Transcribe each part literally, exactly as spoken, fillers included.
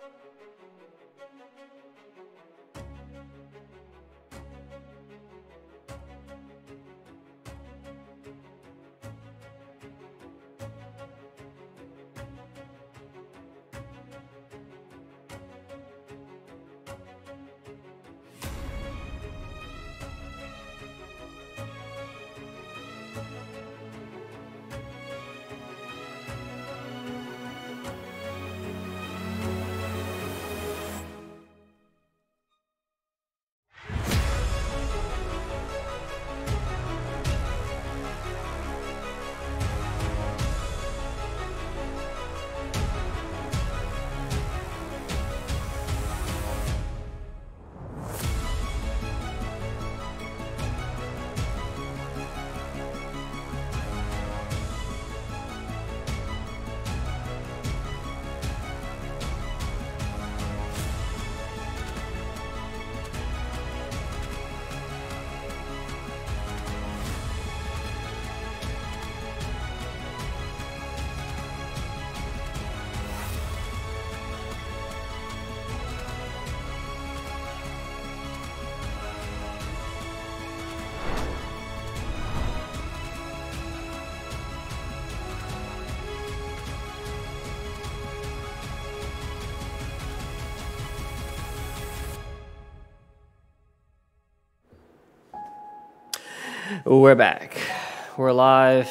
We're back. We're alive.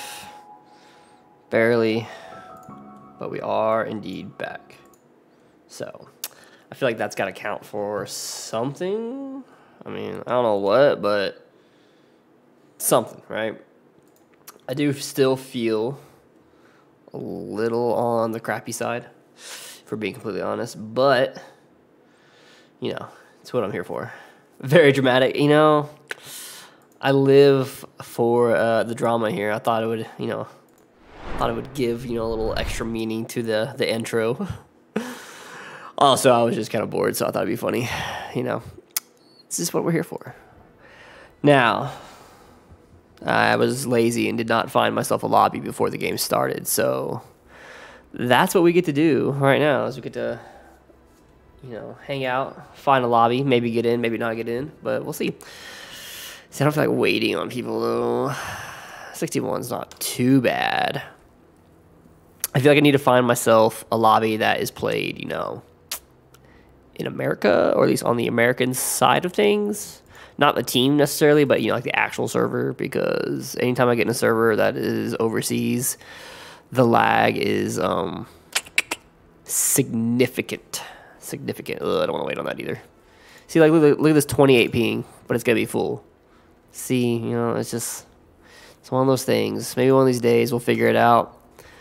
Barely. But we are indeed back. So, I feel like that's got to count for something. I mean, I don't know what, but something, right? I do still feel a little on the crappy side, for being completely honest. But, you know, it's what I'm here for. Very dramatic, you know. I live for uh, the drama here. I thought it would, you know, thought it would give, you know, a little extra meaning to the, the intro. Also, I was just kind of bored, so I thought it'd be funny. You know, this is what we're here for. Now, I was lazy and did not find myself a lobby before the game started, so that's what we get to do right now, is we get to, you know, hang out, find a lobby, maybe get in, maybe not get in, but we'll see. See, I don't feel like waiting on people, though. sixty-one's not too bad. I feel like I need to find myself a lobby that is played, you know, in America, or at least on the American side of things. Not the team necessarily, but, you know, like the actual server, because anytime I get in a server that is overseas, the lag is um, significant. Significant. Ugh, I don't want to wait on that either. See, like, look, look at this twenty-eight ping, but it's going to be full. See, you know, it's just, it's one of those things. Maybe one of these days we'll figure it out.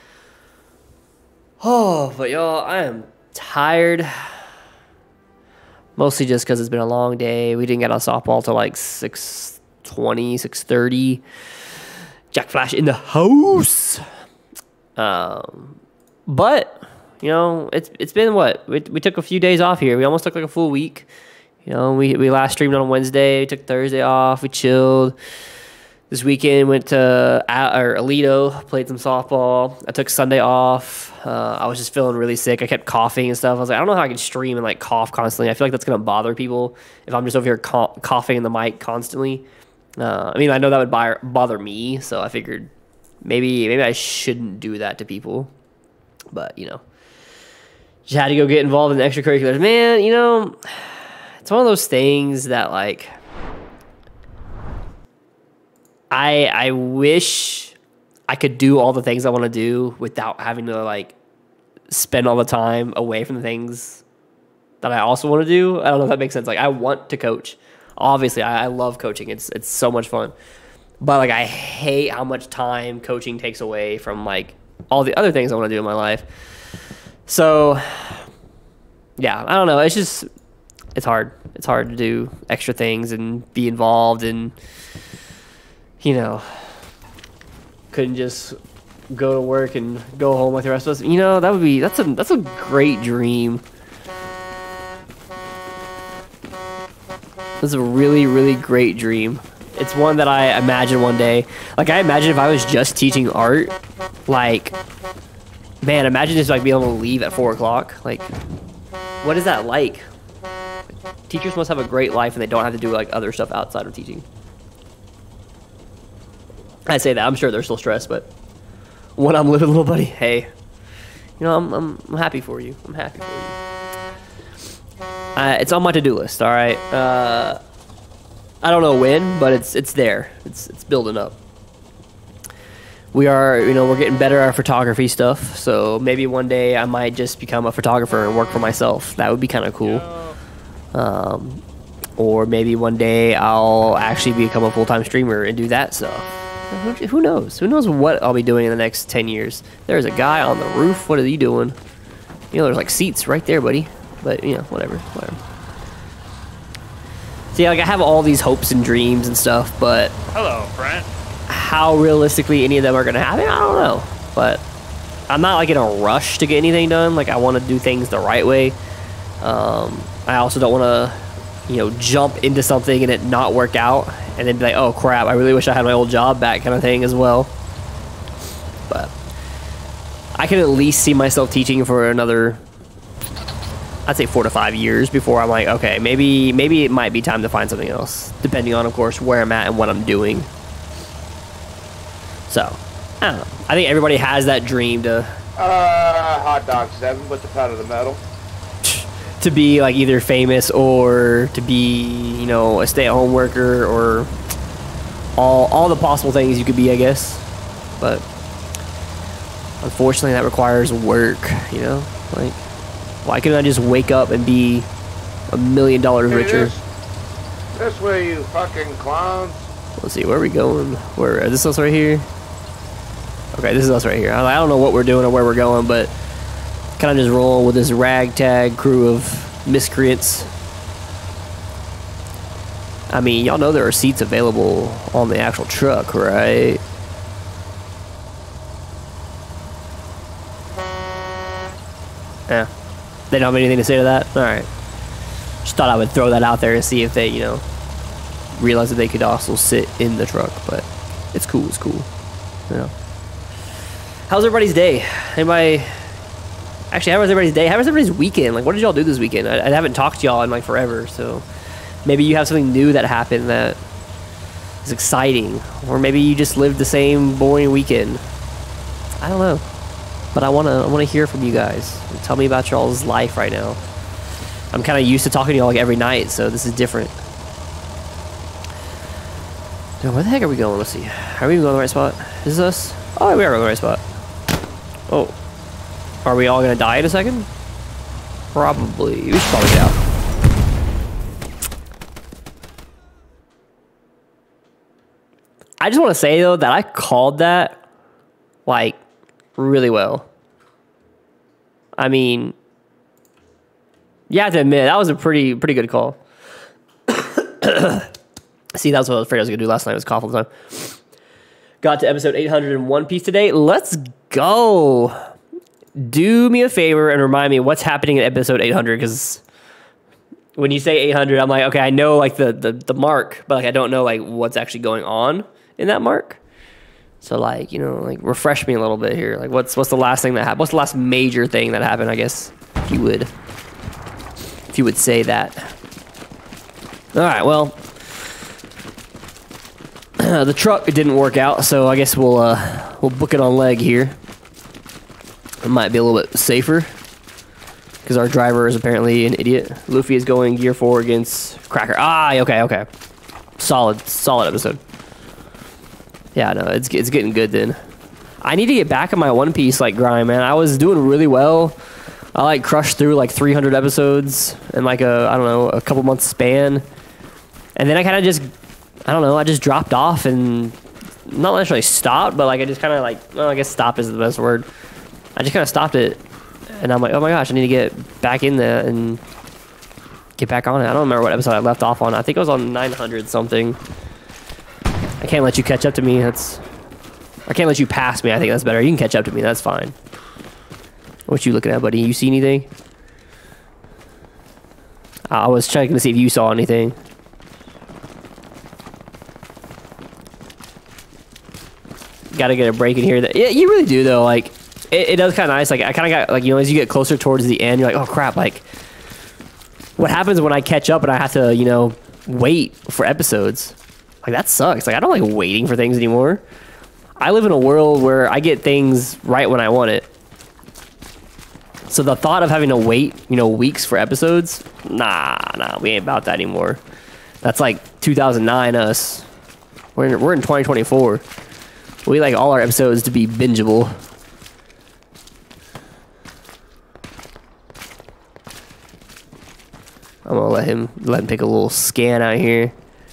Oh, but y'all, I am tired. Mostly just because it's been a long day. We didn't get on softball till like six twenty, six thirty. Jack Flash in the house. Um, but, you know, it's it's been what? We, we took a few days off here. We almost took like a full week. You know, we, we last streamed on Wednesday. We took Thursday off. We chilled. This weekend went to uh, or Alito, played some softball. I took Sunday off. Uh, I was just feeling really sick. I kept coughing and stuff. I was like, I don't know how I can stream and like cough constantly. I feel like that's going to bother people if I'm just over here co- coughing in the mic constantly. Uh, I mean, I know that would bother, bother me, so I figured maybe maybe I shouldn't do that to people. But, you know, just had to go get involved in the extracurriculars. Man, you know, it's one of those things that, like, I I wish I could do all the things I want to do without having to, like, spend all the time away from the things that I also want to do. I don't know if that makes sense. Like, I want to coach. Obviously, I, I love coaching. It's it's so much fun. But, like, I hate how much time coaching takes away from, like, all the other things I want to do in my life. So, yeah, I don't know. It's just, it's hard. It's hard to do extra things and be involved and, you know, couldn't just go to work and go home like the rest of us. You know, that would be, that's a, that's a great dream. That's a really, really great dream. It's one that I imagine one day. Like, I imagine if I was just teaching art, like, man, imagine just, like, being able to leave at four o'clock. Like, What is that like? Teachers must have a great life and they don't have to do like other stuff outside of teaching. I say that, I'm sure they're still stressed, but when I'm living, little buddy, hey, you know, I'm, I'm, I'm happy for you. I'm happy for you. Uh, it's on my to-do list, all right? Uh, I don't know when, but it's it's there. It's it's building up. We are, you know, we're getting better at our photography stuff, so maybe one day I might just become a photographer and work for myself. That would be kind of cool. Um, or maybe one day I'll actually become a full-time streamer and do that stuff. Who, who knows? Who knows what I'll be doing in the next ten years? There's a guy on the roof. What is he doing? You know, there's like seats right there, buddy. But, you know, whatever, whatever. See, like, I have all these hopes and dreams and stuff, but... Hello, friend. How realistically any of them are going to happen, I don't know. But I'm not, like, in a rush to get anything done. Like, I want to do things the right way. Um, I also don't want to, you know, jump into something and it not work out. And then be like, oh, crap, I really wish I had my old job back kind of thing as well. But I can at least see myself teaching for another... I'd say four to five years before I'm like, okay, maybe maybe it might be time to find something else, depending on, of course, where I'm at and what I'm doing. So, I don't know. I think everybody has that dream to... Uh, hot dog seven, what's the pound of the metal? To be, like, either famous or to be, you know, a stay-at-home worker or all, all the possible things you could be, I guess. But, unfortunately, that requires work, you know? Like... Why couldn't I just wake up and be a million dollars richer? This, this way, you fucking clowns. Let's see, where are we going? Where is this us right here? Okay, this is us right here. I don't know what we're doing or where we're going, but kind of just rolling with this ragtag crew of miscreants. I mean, y'all know there are seats available on the actual truck, right? Yeah. They don't have anything to say to that? Alright. Just thought I would throw that out there and see if they, you know, realize that they could also sit in the truck. But it's cool, it's cool. You know. How's everybody's day? Anybody... Actually, how was everybody's day? How was everybody's weekend? Like, what did y'all do this weekend? I, I haven't talked to y'all in, like, forever, so... Maybe you have something new that happened that is exciting. Or maybe you just lived the same boring weekend. I don't know. But I wanna I wanna hear from you guys. Tell me about y'all's life right now. I'm kind of used to talking to y'all like every night, so this is different. Now, where the heck are we going? Let's see. Are we even going to the right spot? Is this us? Oh, we are going to the right spot. Oh. Are we all gonna die in a second? Probably. We should probably get out. I just want to say though that I called that like really well. I mean, you have to admit that was a pretty pretty good call. See, that's what I was afraid I was gonna do last night. Was cough all the time. Got to episode eight hundred in One Piece today. Let's go. Do me a favor and remind me what's happening in episode eight hundred, because when you say eight hundred, I'm like, okay, I know like the, the the mark, but like I don't know like what's actually going on in that mark. So like, you know, like refresh me a little bit here. Like what's what's the last thing that happened? What's the last major thing that happened? I guess if you would, if you would say that. All right, well, the truck didn't work out, so I guess we'll uh, we'll book it on leg here. It might be a little bit safer because our driver is apparently an idiot. Luffy is going gear four against Cracker. Ah, okay, okay. Solid, solid episode. Yeah, no, it's it's getting good then. I need to get back in my One Piece like grind, man. I was doing really well. I like crushed through like three hundred episodes in like a I don't know a couple months span, and then I kind of just I don't know I just dropped off and not necessarily stopped, but like I just kind of like well I guess stopped is the best word. I just kind of stopped it, and I'm like, oh my gosh, I need to get back in there and get back on it. I don't remember what episode I left off on. I think it was on nine hundred something. I can't let you catch up to me. That's I can't let you pass me. I think that's better. You can catch up to me. That's fine. What you looking at, buddy? You see anything? I was checking to see if you saw anything. Got to get a break in here. That, yeah, you really do though. Like. It, it does kind of nice. Like I kind of got like you know as you get closer towards the end, you're like, oh crap! Like what happens when I catch up and I have to, you know, wait for episodes? Like, that sucks. Like, I don't like waiting for things anymore. I live in a world where I get things right when I want it. So the thought of having to wait, you know, weeks for episodes, nah, nah, we ain't about that anymore. That's like two thousand nine us. We're in, we're in twenty twenty-four. We like all our episodes to be bingeable. I'm gonna let him let him take a little scan out here.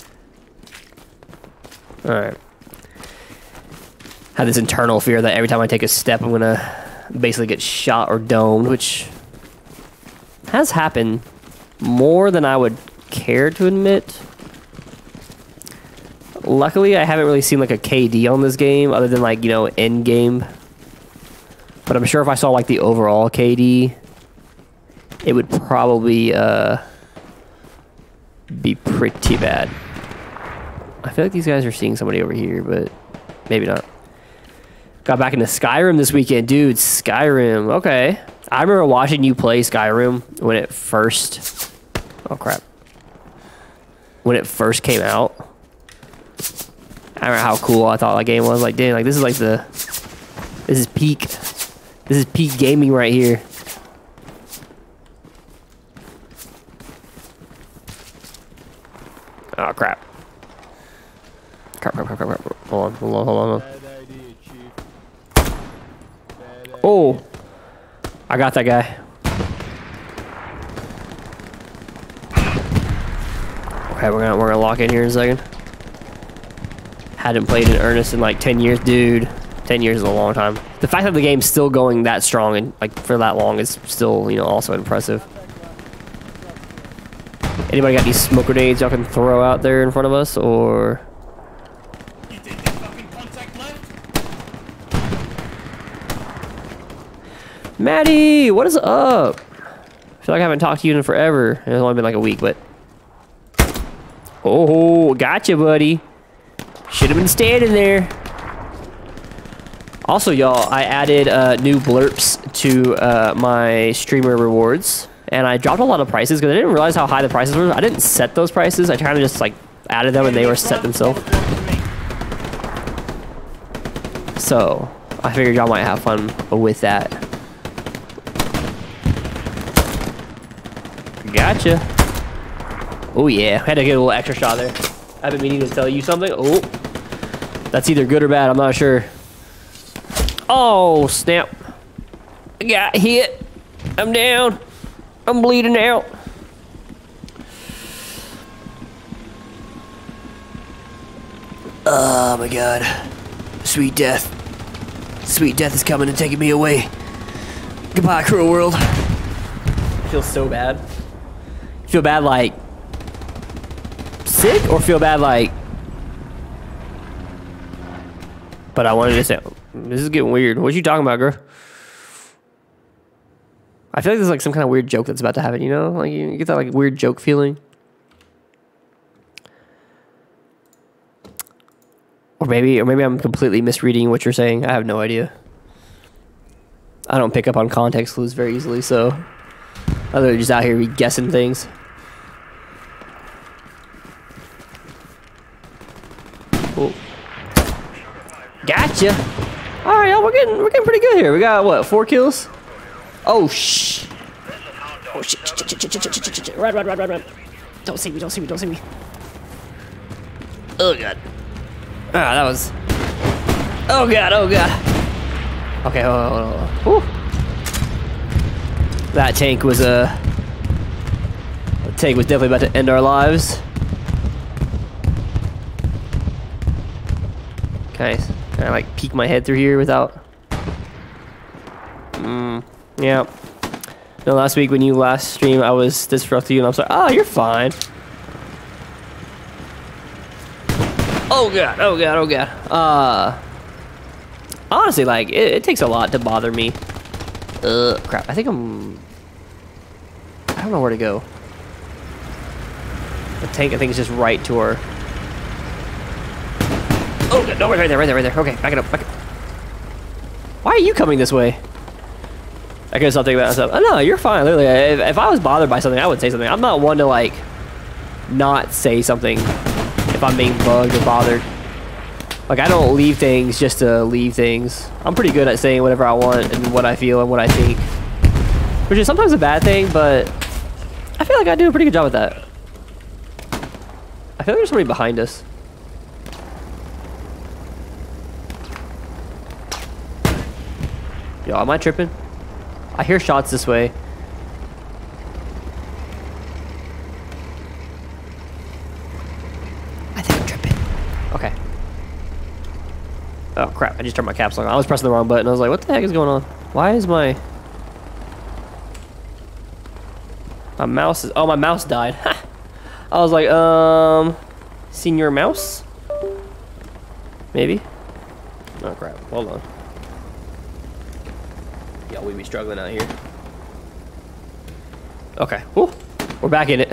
All right. Have this internal fear that every time I take a step, I'm gonna basically get shot or domed, which has happened more than I would care to admit. Luckily, I haven't really seen like a K D on this game other than like, you know, end game. But I'm sure if I saw like the overall K D, it would probably uh, be pretty bad. I feel like these guys are seeing somebody over here, but maybe not. Got back into Skyrim this weekend. Dude, Skyrim. Okay. I remember watching you play Skyrim when it first... Oh, crap. When it first came out. I remember how cool I thought that game was. Like, damn, like, this is like the... This is peak. This is peak gaming right here. Oh, crap. Crap, crap, crap, crap, crap. Hold on, hold on, hold on, hold on. Oh, I got that guy. Okay, we're gonna we're gonna lock in here in a second. Hadn't played in earnest in like ten years, dude. Ten years is a long time. The fact that the game's still going that strong and like for that long is still, you know, also impressive. Anybody got any smoke grenades y'all can throw out there in front of us, or? Maddie, what is up? I feel like I haven't talked to you in forever. It's only been like a week, but... Oh, gotcha, buddy. Should have been standing there. Also, y'all, I added uh, new blurps to uh, my streamer rewards. And I dropped a lot of prices because I didn't realize how high the prices were. I didn't set those prices. I kind of just, like, added them and they were set themselves. So, I figured y'all might have fun with that. Gotcha. Oh yeah, had to get a little extra shot there. I've been meaning to tell you something. Oh, that's either good or bad. I'm not sure. Oh snap! I got hit. I'm down. I'm bleeding out. Oh my god! Sweet death. Sweet death is coming and taking me away. Goodbye, cruel world. I feel so bad. Feel bad like sick or feel bad like, but I wanted to say, this is getting weird. What you talking about, girl? I feel like there's like some kind of weird joke that's about to happen, you know? Like you get that like weird joke feeling. Or maybe, or maybe I'm completely misreading what you're saying. I have no idea. I don't pick up on context clues very easily, so I'm just out here guessing things. Oh. Gotcha. All right, y'all, we're getting we're getting pretty good here. We got what, four kills? Oh shh. Oh shit! shit, shit, shit, shit, shit, shit, shit. Run, run, run, run, run! Don't see me! Don't see me! Don't see me! Oh god. Ah, that was. Oh god! Oh god! Okay, hold on, hold on, hold on. Whew. That tank was a. Uh, the tank was definitely about to end our lives. Can I, can I like peek my head through here without? Mm, yeah. No, last week when you last streamed, I was disrupting you, and I was like, "Oh, you're fine." Oh god! Oh god! Oh god! Uh, honestly, like it, it takes a lot to bother me. Uh, crap! I think I'm. I don't know where to go. The tank, I think, is just right to our. Oh, no, right there, right there, right there. Okay, back it up, back it up. Why are you coming this way? I could stop thinking about myself. Oh, no, you're fine. Literally, if, if I was bothered by something, I would say something. I'm not one to like not say something if I'm being bugged or bothered. Like, I don't leave things just to leave things. I'm pretty good at saying whatever I want and what I feel and what I think, which is sometimes a bad thing, but I feel like I do a pretty good job with that. I feel like there's somebody behind us. Yo, am I tripping? I hear shots this way. I think I'm tripping. Okay. Oh crap, I just turned my caps on. I was pressing the wrong button. I was like, what the heck is going on? Why is my... My mouse is... Oh, my mouse died. I was like, um... Senior mouse? Maybe? Oh crap, hold on. Yo, we be struggling out here. Okay, whew. We're back in it.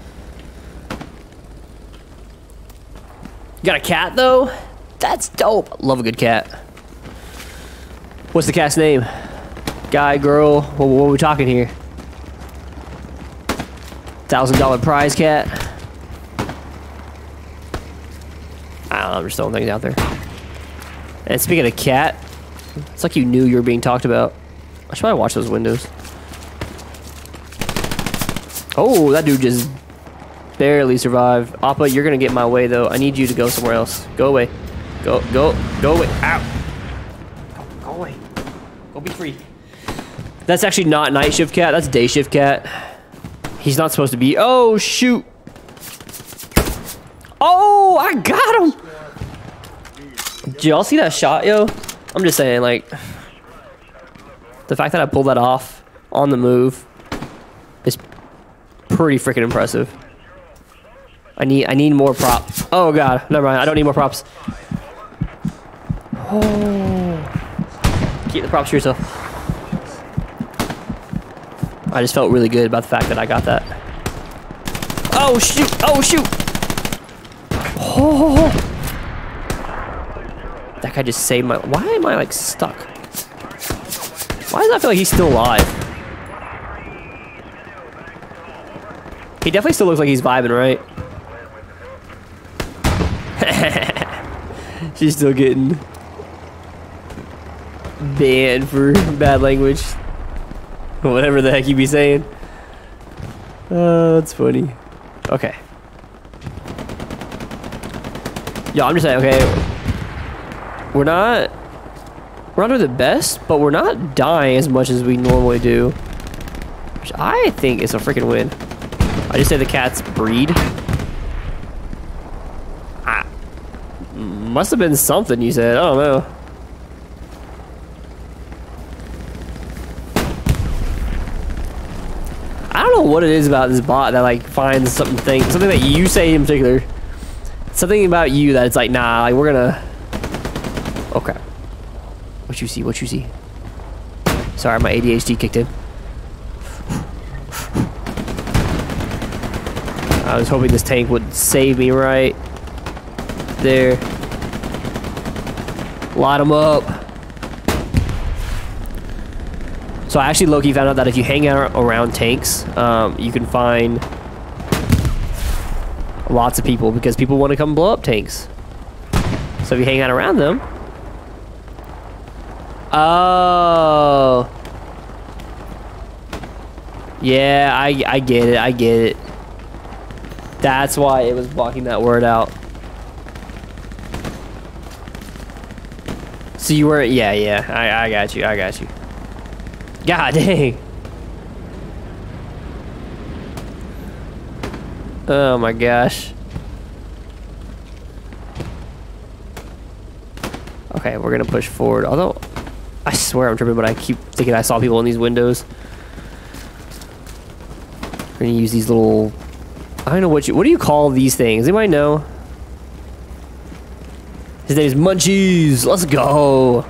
Got a cat though? That's dope. Love a good cat. What's the cat's name? Guy, girl, what, what are we talking here? Thousand dollar prize cat? I don't know, I'm just throwing things out there. And speaking of cat, it's like you knew you were being talked about. I should probably watch those windows. Oh, that dude just barely survived. Appa, you're gonna get in my way though. I need you to go somewhere else. Go away. Go, go, go away. Ow. Go, go away. Go be free. That's actually not night shift cat. That's day shift cat. He's not supposed to be. Oh, shoot. Oh, I got him. Did y'all see that shot, yo? I'm just saying, like... The fact that I pulled that off on the move is pretty freaking impressive. I need I need more props. Oh god, never mind. I don't need more props. Oh. Keep the props to yourself. I just felt really good about the fact that I got that. Oh shoot! Oh shoot! Oh. That guy just saved my... Why am I like stuck? Why does that feel like he's still alive? He definitely still looks like he's vibing, right? She's still getting banned for bad language. Whatever the heck you be saying. Oh, that's funny. Okay. Yo, I'm just saying, okay. We're not... We're not doing the best, but we're not dying as much as we normally do. Which I think is a freaking win. I just say the cats breed. Ah, must have been something you said. I don't know. I don't know what it is about this bot that like finds something thing, something that you say in particular. Something about you that it's like, nah, like we're gonna... Okay. What you see? What you see? Sorry, my A D H D kicked in. I was hoping this tank would save me right there. Light them up. So I actually low-key found out that if you hang out around tanks, um, you can find lots of people because people want to come blow up tanks. So if you hang out around them. Oh. Yeah, I, I get it. I get it. That's why it was blocking that word out. So you were, yeah, yeah. I, I got you. I got you. God dang. Oh my gosh. Okay, we're gonna push forward. Although, I swear I'm tripping, but I keep thinking I saw people in these windows. We're gonna use these little... I don't know what you... What do you call these things? Anybody know? His name is Munchies. Let's go.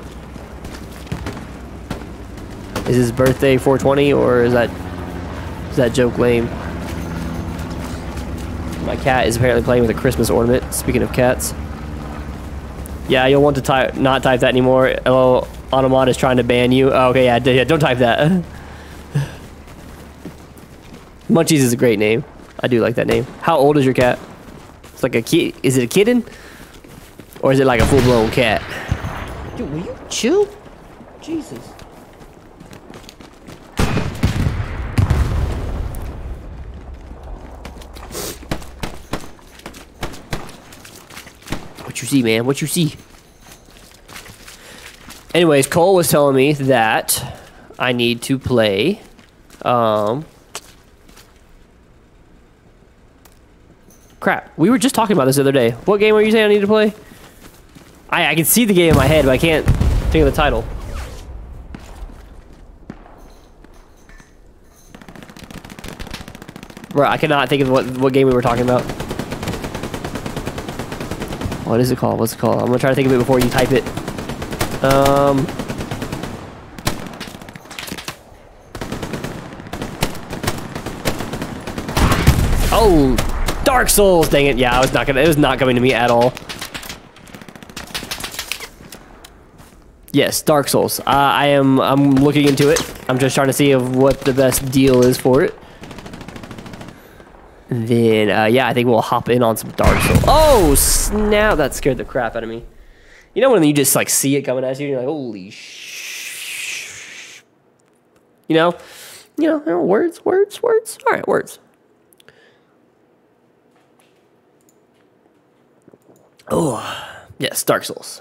Is his birthday four twenty or is that... Is that joke lame? My cat is apparently playing with a Christmas ornament. Speaking of cats. Yeah, you'll want to type, not type that anymore. Hello, Automod is trying to ban you. Oh, okay, yeah, yeah, don't type that. Munchies is a great name. I do like that name. How old is your cat? It's like a kid. Is it a kitten? Or is it like a full-blown cat? Dude, will you chill? Jesus. What you see, man? What you see? Anyways, Cole was telling me that I need to play, um, crap. We were just talking about this the other day. What game were you saying I need to play? I, I can see the game in my head, but I can't think of the title. Bro, I cannot think of what, what game we were talking about. What is it called? What's it called? I'm gonna try to think of it before you type it. Um... Oh, Dark Souls! Dang it! Yeah, I was not gonna. It was not coming to me at all. Yes, Dark Souls. Uh, I am. I'm looking into it. I'm just trying to see of what the best deal is for it. And then, uh, yeah, I think we'll hop in on some Dark Souls. Oh snap! That scared the crap out of me. You know when you just like see it coming at you, and you're like, "Holy sh!" You know, you know, you know, words, words, words. All right, words. Oh, yes, Dark Souls.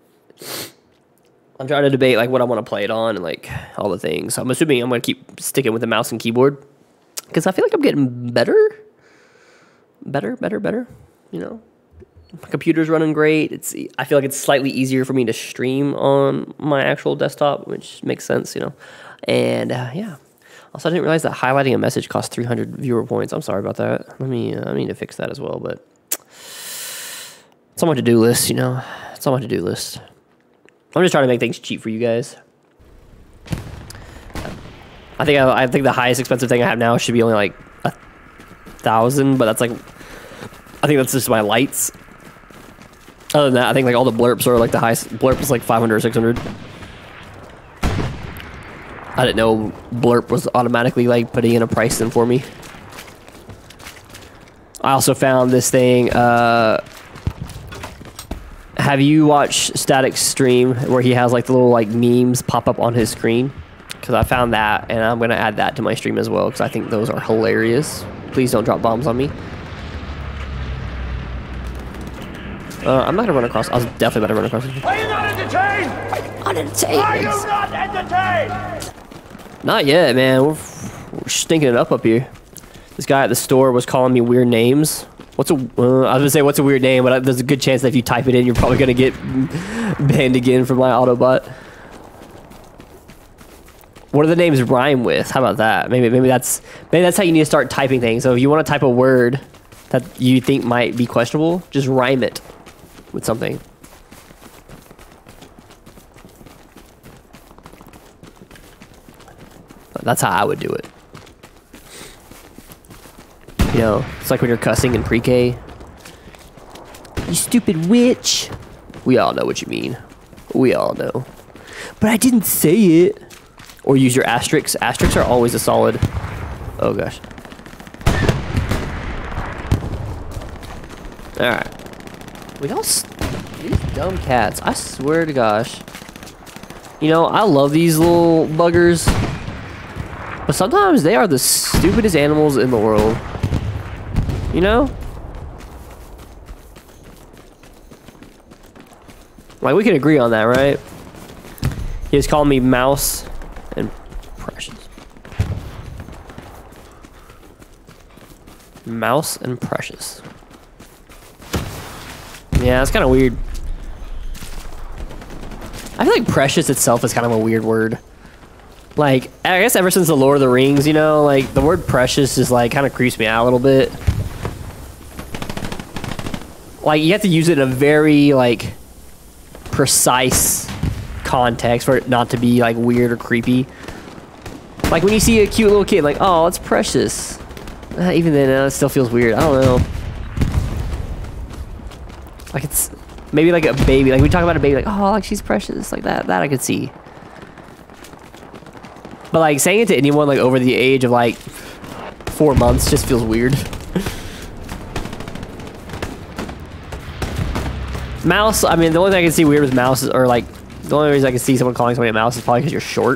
I'm trying to debate like what I want to play it on and like all the things. I'm assuming I'm going to keep sticking with the mouse and keyboard because I feel like I'm getting better. Better, better, better. You know, my computer's running great. It's. I feel like it's slightly easier for me to stream on my actual desktop, which makes sense, you know. And uh, yeah. Also, I didn't realize that highlighting a message costs three hundred viewer points. I'm sorry about that. Let me. Uh, I need to fix that as well, but. It's on my to-do list, you know. It's on my to-do list. I'm just trying to make things cheap for you guys. I think I, I think the highest expensive thing I have now should be only like a thousand, but that's like, I think that's just my lights. Other than that, I think like all the blurps are like the highest. Blurp is like five hundred or six hundred. I didn't know Blurp was automatically like putting in a price in for me. I also found this thing. Uh, Have you watched Static's stream where he has like the little like memes pop up on his screen? Because I found that and I'm gonna add that to my stream as well because I think those are hilarious. Please don't drop bombs on me. Uh, I'm not gonna run across. I was definitely about to run across. Are you not entertained? Unentertained. Are you not entertained? Not yet, man. We're, we're stinking it up up here. This guy at the store was calling me weird names. What's a? Uh, I was gonna say what's a weird name, but there's a good chance that if you type it in, you're probably gonna get banned again from my Autobot. What do the names rhyme with? How about that? Maybe maybe that's maybe that's how you need to start typing things. So if you want to type a word that you think might be questionable, just rhyme it with something. That's how I would do it. You know, it's like when you're cussing in pre-K. You stupid witch. We all know what you mean. We all know. But I didn't say it. Or use your asterisks. Asterisks are always a solid. Oh gosh. Alright. We all. These dumb cats. I swear to gosh. You know, I love these little buggers. But sometimes they are the stupidest animals in the world. You know? Like, we can agree on that, right? He was calling me Mouse and Precious. Mouse and Precious. Yeah, it's kind of weird. I feel like Precious itself is kind of a weird word. Like, I guess ever since the Lord of the Rings, you know, like, the word precious is, like, kind of creeps me out a little bit. Like, you have to use it in a very, like, precise context for it not to be, like, weird or creepy. Like, when you see a cute little kid, like, oh, it's precious. Uh, even then, uh, it still feels weird. I don't know. Like, it's maybe like a baby. Like, we talk about a baby, like, oh, like, she's precious. Like, that, that I could see. But, like, saying it to anyone, like, over the age of, like, four months just feels weird. Mouse, I mean, the only thing I can see weird with mouse is, or like, the only reason I can see someone calling somebody a mouse is probably because you're short.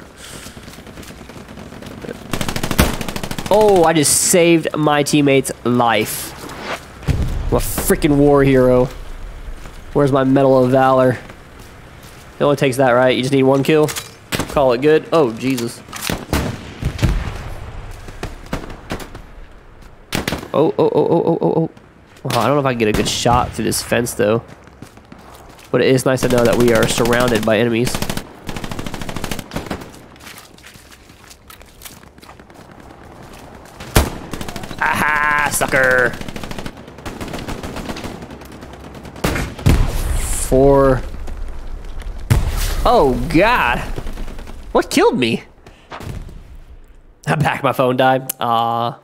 Oh, I just saved my teammate's life. I'm a freaking war hero. Where's my Medal of Valor? It only takes that, right? You just need one kill. Call it good. Oh, Jesus. Oh, oh, oh, oh, oh, oh, oh. Well, I don't know if I can get a good shot through this fence, though. But it is nice to know that we are surrounded by enemies. Aha, sucker! Four. Oh, God. What killed me? I'm back. My phone died. Aw.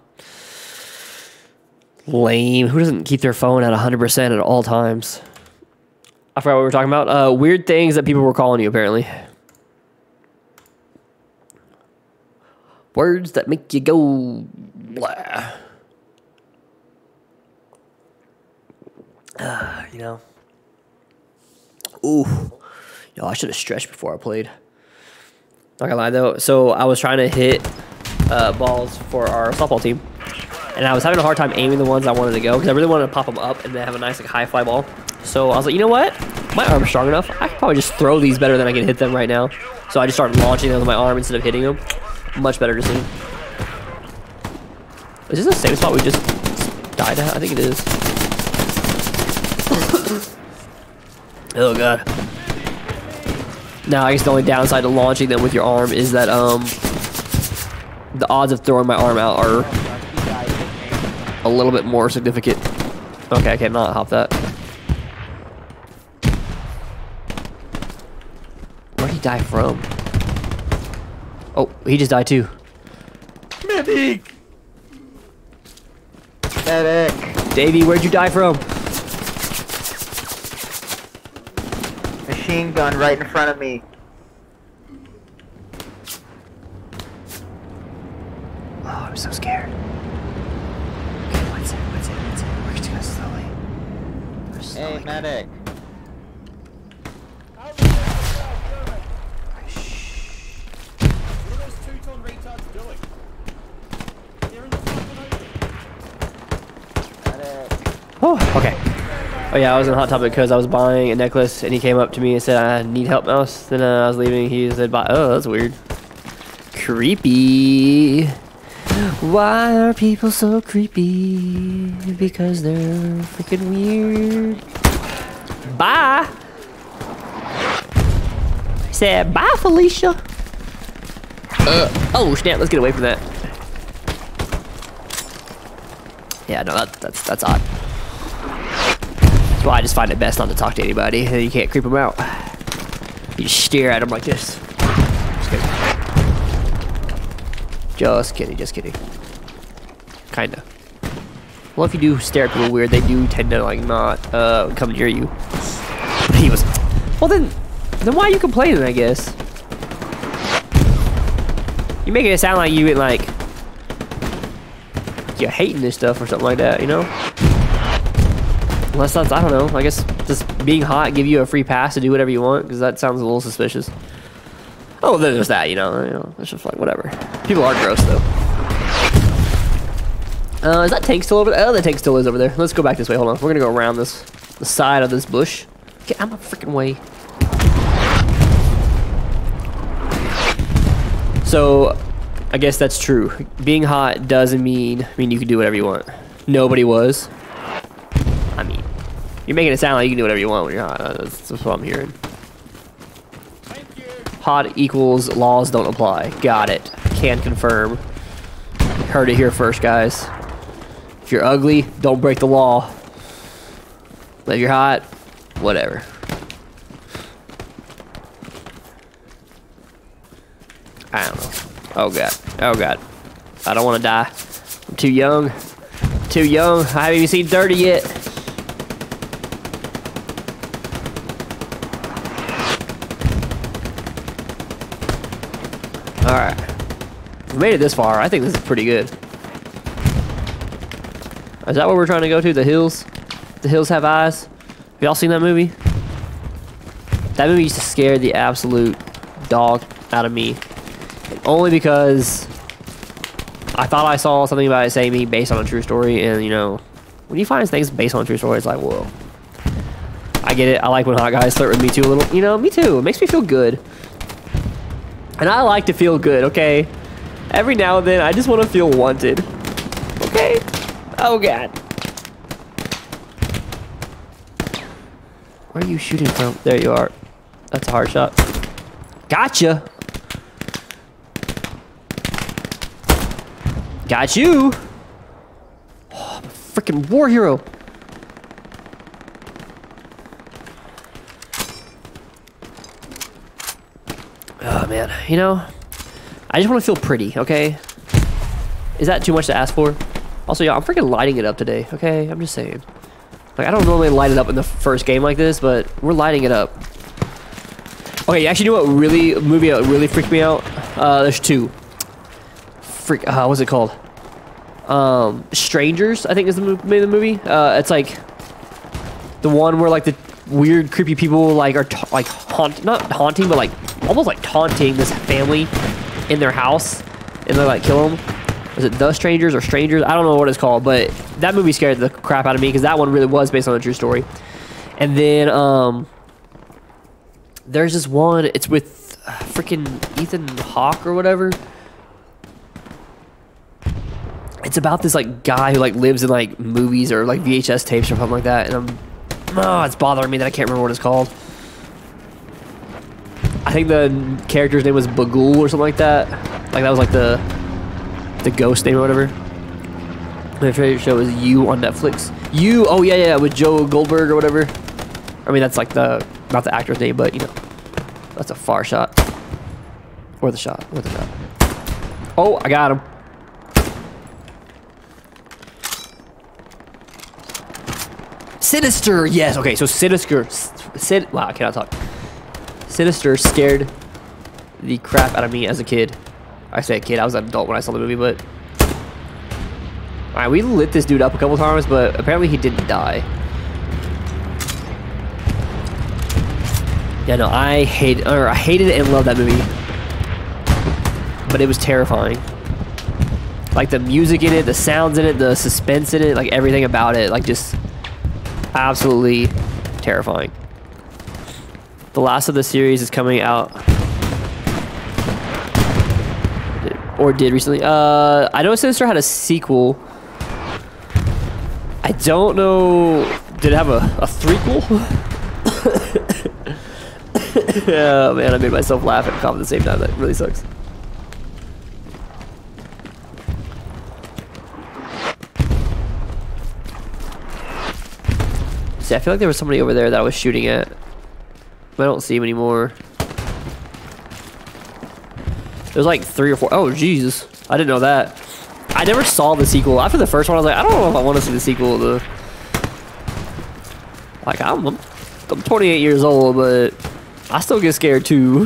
Lame. Who doesn't keep their phone at one hundred percent at all times? I forgot what we were talking about. Uh, weird things that people were calling you, apparently. Words that make you go blah. Uh, you know. Ooh. Yo, I should have stretched before I played. Not gonna lie, though. So, I was trying to hit uh, balls for our softball team. And I was having a hard time aiming the ones I wanted to go because I really wanted to pop them up and then have a nice like high fly ball. So I was like, you know what? My arm's strong enough. I could probably just throw these better than I can hit them right now. So I just started launching them with my arm instead of hitting them. Much better decision. Is this the same spot we just died at? I think it is. Oh god. Now I guess the only downside to launching them with your arm is that um the odds of throwing my arm out are a little bit more significant. Okay, I cannot hop that. Where'd he die from? Oh, he just died too. Medic! Medic! Davey, where'd you die from? Machine gun right in front of me. Oh, I'm so scared. Okay, what's it? What's it? What's it? We're just gonna slowly. We're slowly Hey, medic. Oh, okay. Oh yeah, I was in Hot Topic because I was buying a necklace and he came up to me and said, I need help, mouse. Then uh, I was leaving, he said, bye. Oh, that's weird. Creepy. Why are people so creepy? Because they're freaking weird. Bye. I said, bye, Felicia. Uh, oh, snap, let's get away from that. Yeah, no, that, that's, that's odd. Well, I just find it best not to talk to anybody. You can't creep them out. You just stare at them like this. Just kidding. Just kidding, just kidding. Kinda. Well, if you do stare at people weird, they do tend to, like, not uh, come near you. He was... Well, then... Then why are you complaining, I guess? You're making it sound like you, like... You're hating this stuff or something like that, you know? Unless that's, I don't know, I guess just being hot give you a free pass to do whatever you want, because that sounds a little suspicious. Oh, then there's that, you know, you know, it's just like, whatever. People are gross, though. Uh, is that tank still over there? Oh, the tank still is over there. Let's go back this way, hold on. We're gonna go around this, the side of this bush. Get out of my freaking way. So, I guess that's true. Being hot doesn't mean, I mean, you can do whatever you want. Nobody was. I mean, you're making it sound like you can do whatever you want when you're hot. That's, that's what I'm hearing. Thank you. Hot equals laws don't apply. Got it. Can confirm. Heard it here first, guys. If you're ugly, don't break the law. But if you're hot, whatever. I don't know. Oh god. Oh god. I don't want to die. I'm too young. I'm too young. I haven't even seen thirty yet. Alright. We made it this far. I think this is pretty good. Is that where we're trying to go to? The hills? The hills have eyes? Have y'all seen that movie? That movie used to scare the absolute dog out of me. And only because I thought I saw something about it saying being based on a true story. And, you know, when you find things based on a true story, it's like, whoa. I get it. I like when hot guys flirt with me too a little. You know, me too. It makes me feel good. And I like to feel good, okay? Every now and then, I just want to feel wanted. Okay? Oh, God. Where are you shooting from? There you are. That's a hard shot. Gotcha. Got you. Oh, I'm a freaking war hero. Oh, man. You know, I just want to feel pretty, okay? Is that too much to ask for? Also, y'all, I'm freaking lighting it up today, okay? I'm just saying. Like, I don't normally light it up in the first game like this, but we're lighting it up. Okay, you actually know what really movie that really freaked me out? Uh, there's two. Freak, uh, what's it called? Um, Strangers, I think is the name of the movie. Uh, it's like the one where like the weird, creepy people like are ta like haunt, not haunting, but like almost like taunting this family in their house, and they like kill them. Is it The Strangers or Strangers? I don't know what it's called, but that movie scared the crap out of me because that one really was based on a true story. And then um, there's this one. It's with uh, freaking Ethan Hawke or whatever. It's about this like guy who like lives in like movies or like V H S tapes or something like that. And I'm, oh, it's bothering me that I can't remember what it's called. I think the character's name was Bagul or something like that. Like that was like the the ghost name or whatever. My favorite show is You on Netflix. You, oh yeah, yeah, with Joe Goldberg or whatever. I mean, that's like the, not the actor's name, but you know, that's a far shot. Or the shot, or the shot. Oh, I got him. Sinister, yes, okay, so Sinister, Sid, wow, I cannot talk. Sinister scared the crap out of me as a kid. I say a kid, I was an adult when I saw the movie, but... Alright, we lit this dude up a couple times, but apparently he didn't die. Yeah, no, I hate, or I hated it and loved that movie. But it was terrifying. Like the music in it, the sounds in it, the suspense in it, like everything about it, like just absolutely terrifying. The last of the series is coming out. Or did recently. Uh, I know Sinister had a sequel. I don't know. Did it have a, a threequel? Oh man, I made myself laugh and cough at the same time. That really sucks. See, I feel like there was somebody over there that I was shooting at. But I don't see him anymore. There's like three or four. Oh, Jesus. I didn't know that. I never saw the sequel. After the first one, I was like, I don't know if I want to see the sequel. The Like, I'm, I'm twenty-eight years old, but I still get scared too.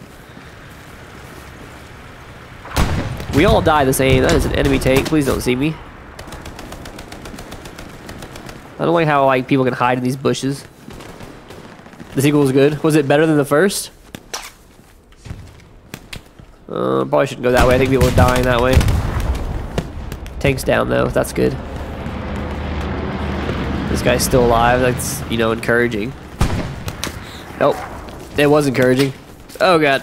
We all die the same. That is an enemy tank. Please don't see me. I don't like how like people can hide in these bushes. The sequel was good. Was it better than the first? Uh, probably shouldn't go that way. I think people are dying that way. Tank's down though. That's good. This guy's still alive. That's, you know, encouraging. Nope. It was encouraging. Oh god.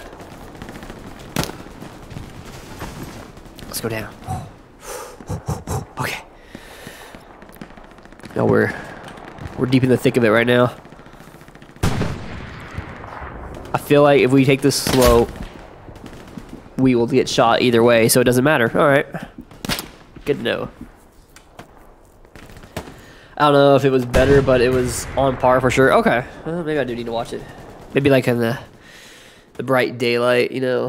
Let's go down. Okay. No, we're we're deep in the thick of it right now. I feel like if we take this slow, we will get shot either way, so it doesn't matter. All right. Good to know. I don't know if it was better, but it was on par for sure. Okay. Well, maybe I do need to watch it. Maybe like in the the bright daylight, you know.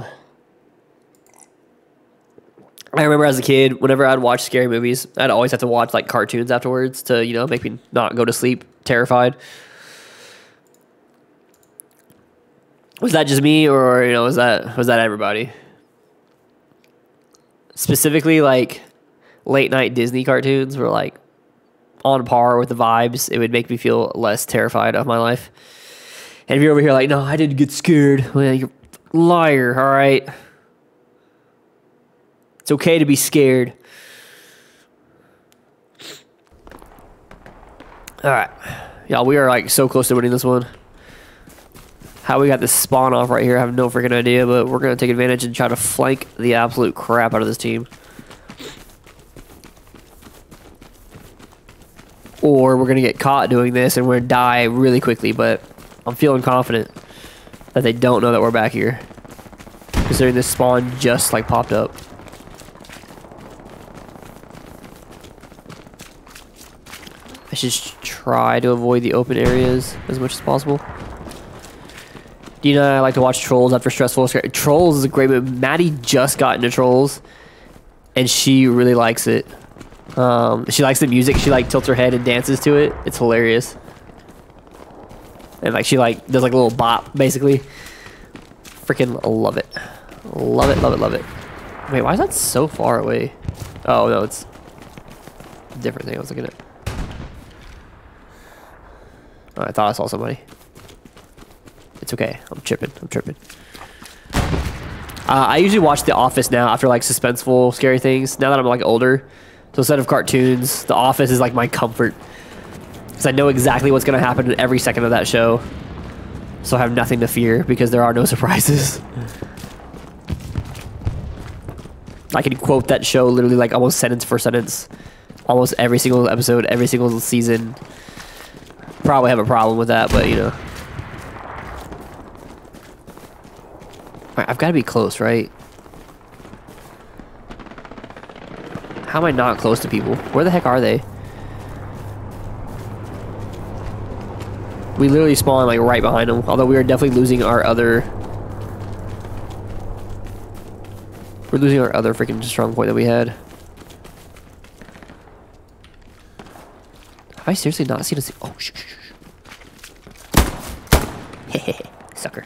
I remember as a kid, whenever I'd watch scary movies, I'd always have to watch like cartoons afterwards to, you know, make me not go to sleep terrified. Was that just me, or, you know, was that was that everybody? Specifically, like late night Disney cartoons were like on par with the vibes, it would make me feel less terrified of my life. And if you're over here like, no, I didn't get scared. Well, you're a liar, all right? It's okay to be scared. All right. Y'all, we are like so close to winning this one. How we got this spawn off right here, I have no freaking idea, but we're going to take advantage and try to flank the absolute crap out of this team. Or we're going to get caught doing this and we're going to die really quickly, but I'm feeling confident that they don't know that we're back here, considering this spawn just like popped up. I should try to avoid the open areas as much as possible. Dina and I like to watch Trolls after stressful. Trolls is a great movie. Maddie just got into Trolls, and she really likes it. Um, she likes the music. She like tilts her head and dances to it. It's hilarious. And like she like does like a little bop basically. Freaking love it. Love it, love it, love it. Wait, why is that so far away? Oh no, it's a different thing I was looking at. Oh, I thought I saw somebody. It's okay. I'm tripping. I'm tripping. Uh, I usually watch The Office now after like suspenseful, scary things. Now that I'm like older, so instead of cartoons, The Office is like my comfort, because I know exactly what's gonna happen in every second of that show. So I have nothing to fear because there are no surprises. I can quote that show literally like almost sentence for sentence, almost every single episode, every single season. Probably have a problem with that, but you know. Alright, I've got to be close, right? How am I not close to people? Where the heck are they? We literally spawned like right behind them, although we are definitely losing our other... We're losing our other freaking strong point that we had. Have I seriously not seen a... Oh, shh, shh, shh. Hehehe, sucker.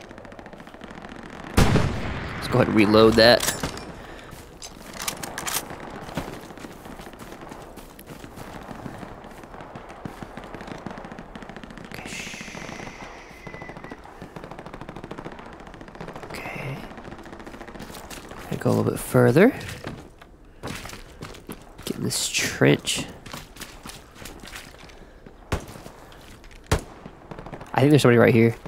Let's go ahead and reload that. Okay, shh. Okay. Gonna go a little bit further. Get in this trench. I think there's somebody right here.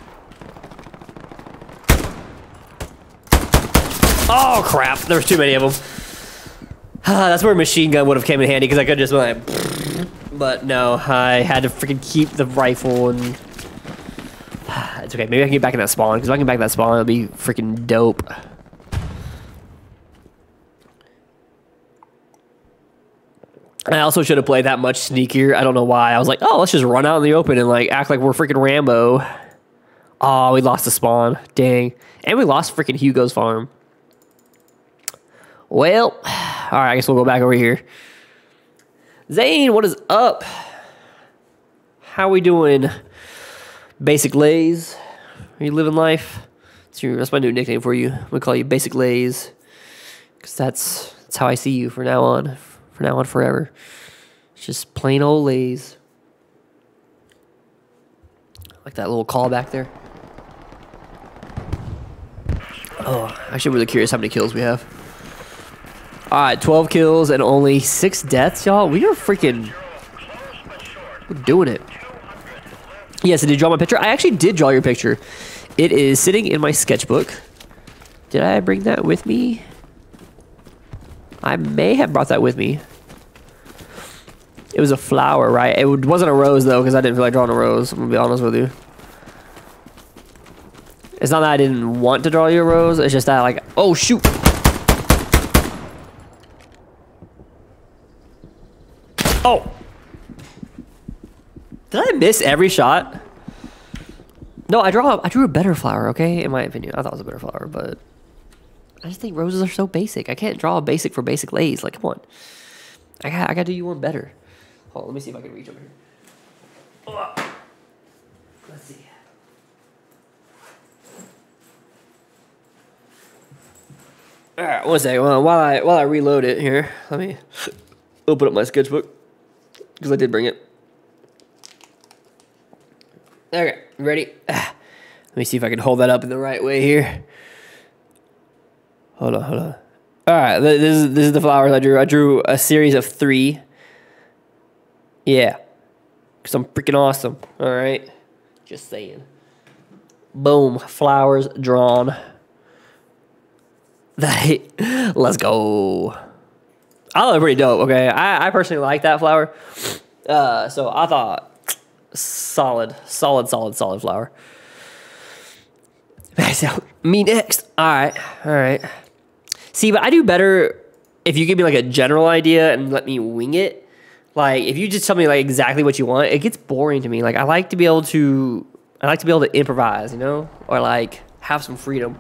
Oh crap, there was too many of them. That's where a machine gun would have came in handy, because I could just like, but no, I had to freaking keep the rifle, and it's okay. Maybe I can get back in that spawn, because if I can get back in that spawn, it'll be freaking dope. I also should have played that much sneakier. I don't know why. I was like, oh, let's just run out in the open and like act like we're freaking Rambo. Oh, we lost the spawn. Dang. And we lost freaking Hugo's farm. Well, all right, I guess we'll go back over here. Zane, what is up? How we doing? Basic Lays. Are you living life? That's, your, that's my new nickname for you. I'm going to call you Basic Lays, because that's, that's how I see you from now on. For now on forever. It's just plain old Lays. Like that little call back there. Oh, I'm actually really curious how many kills we have. Alright, twelve kills and only six deaths, y'all. We are freaking... We're doing it. Yes, I did draw my picture. I actually did draw your picture. It is sitting in my sketchbook. Did I bring that with me? I may have brought that with me. It was a flower, right? It wasn't a rose, though, because I didn't feel like drawing a rose. I'm going to be honest with you. It's not that I didn't want to draw you a rose. It's just that, like, oh, shoot. Oh. Did I miss every shot? No, I draw. I drew a better flower, okay? In my opinion. I thought it was a better flower, but... I just think roses are so basic. I can't draw a basic for Basic Lays. Like, come on. I got, I got to do you one better. Hold on, let me see if I can reach over here. Oh. Let's see. All right, one second. Well, while I while I reload it here, let me open up my sketchbook. Because I did bring it. Okay, ready? Let me see if I can hold that up in the right way here. Hold on, hold on. All right, this is this is the flowers I drew. I drew a series of three. Yeah, because I'm freaking awesome. All right, just saying. Boom, flowers drawn. Let's go. I look pretty dope. Okay, I I personally like that flower. Uh, so I thought solid, solid, solid, solid flower. So me next. All right, all right. See, but I do better if you give me like a general idea and let me wing it. Like if you just tell me like exactly what you want, it gets boring to me. Like I like to be able to, I like to be able to improvise, you know, or like have some freedom.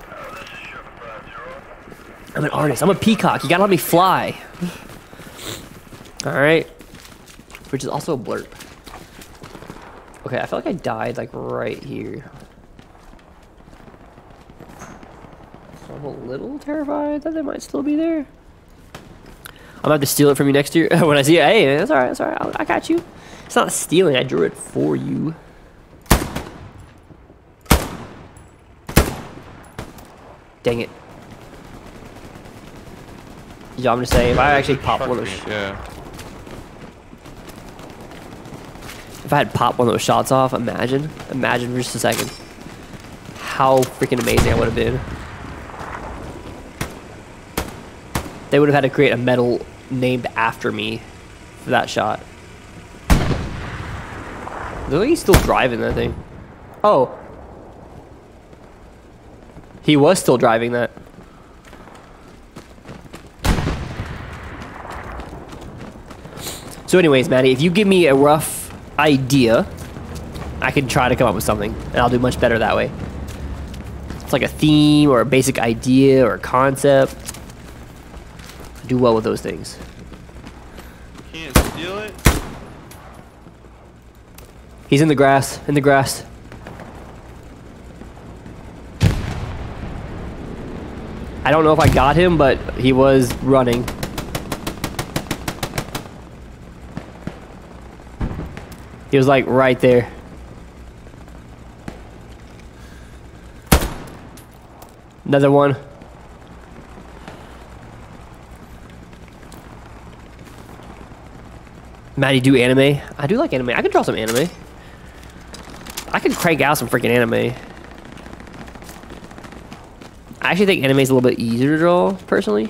I'm an artist. I'm a peacock. You gotta let me fly. All right, which is also a blurb. Okay, I feel like I died like right here. I'm a little terrified that they might still be there. I'm gonna have to steal it from you next year when I see it. Hey, that's all right. That's all right. I, I got you. It's not stealing. I drew it for you. Dang it. Yeah, I'm gonna say if I actually pop one of those. Yeah. If I had popped one of those shots off, imagine, imagine for just a second how freaking amazing I would have been. They would have had to create a medal named after me for that shot. Look like he's still driving that thing. Oh. He was still driving that. So anyways, Maddie, if you give me a rough idea, I can try to come up with something, and I'll do much better that way. It's like a theme or a basic idea or a concept. I do well with those things. Can't steal it. He's in the grass, in the grass. I don't know if I got him, but he was running. He was like right there. Another one. Maddie, do anime? I do like anime. I could draw some anime. I could crank out some freaking anime. I actually think anime is a little bit easier to draw, personally.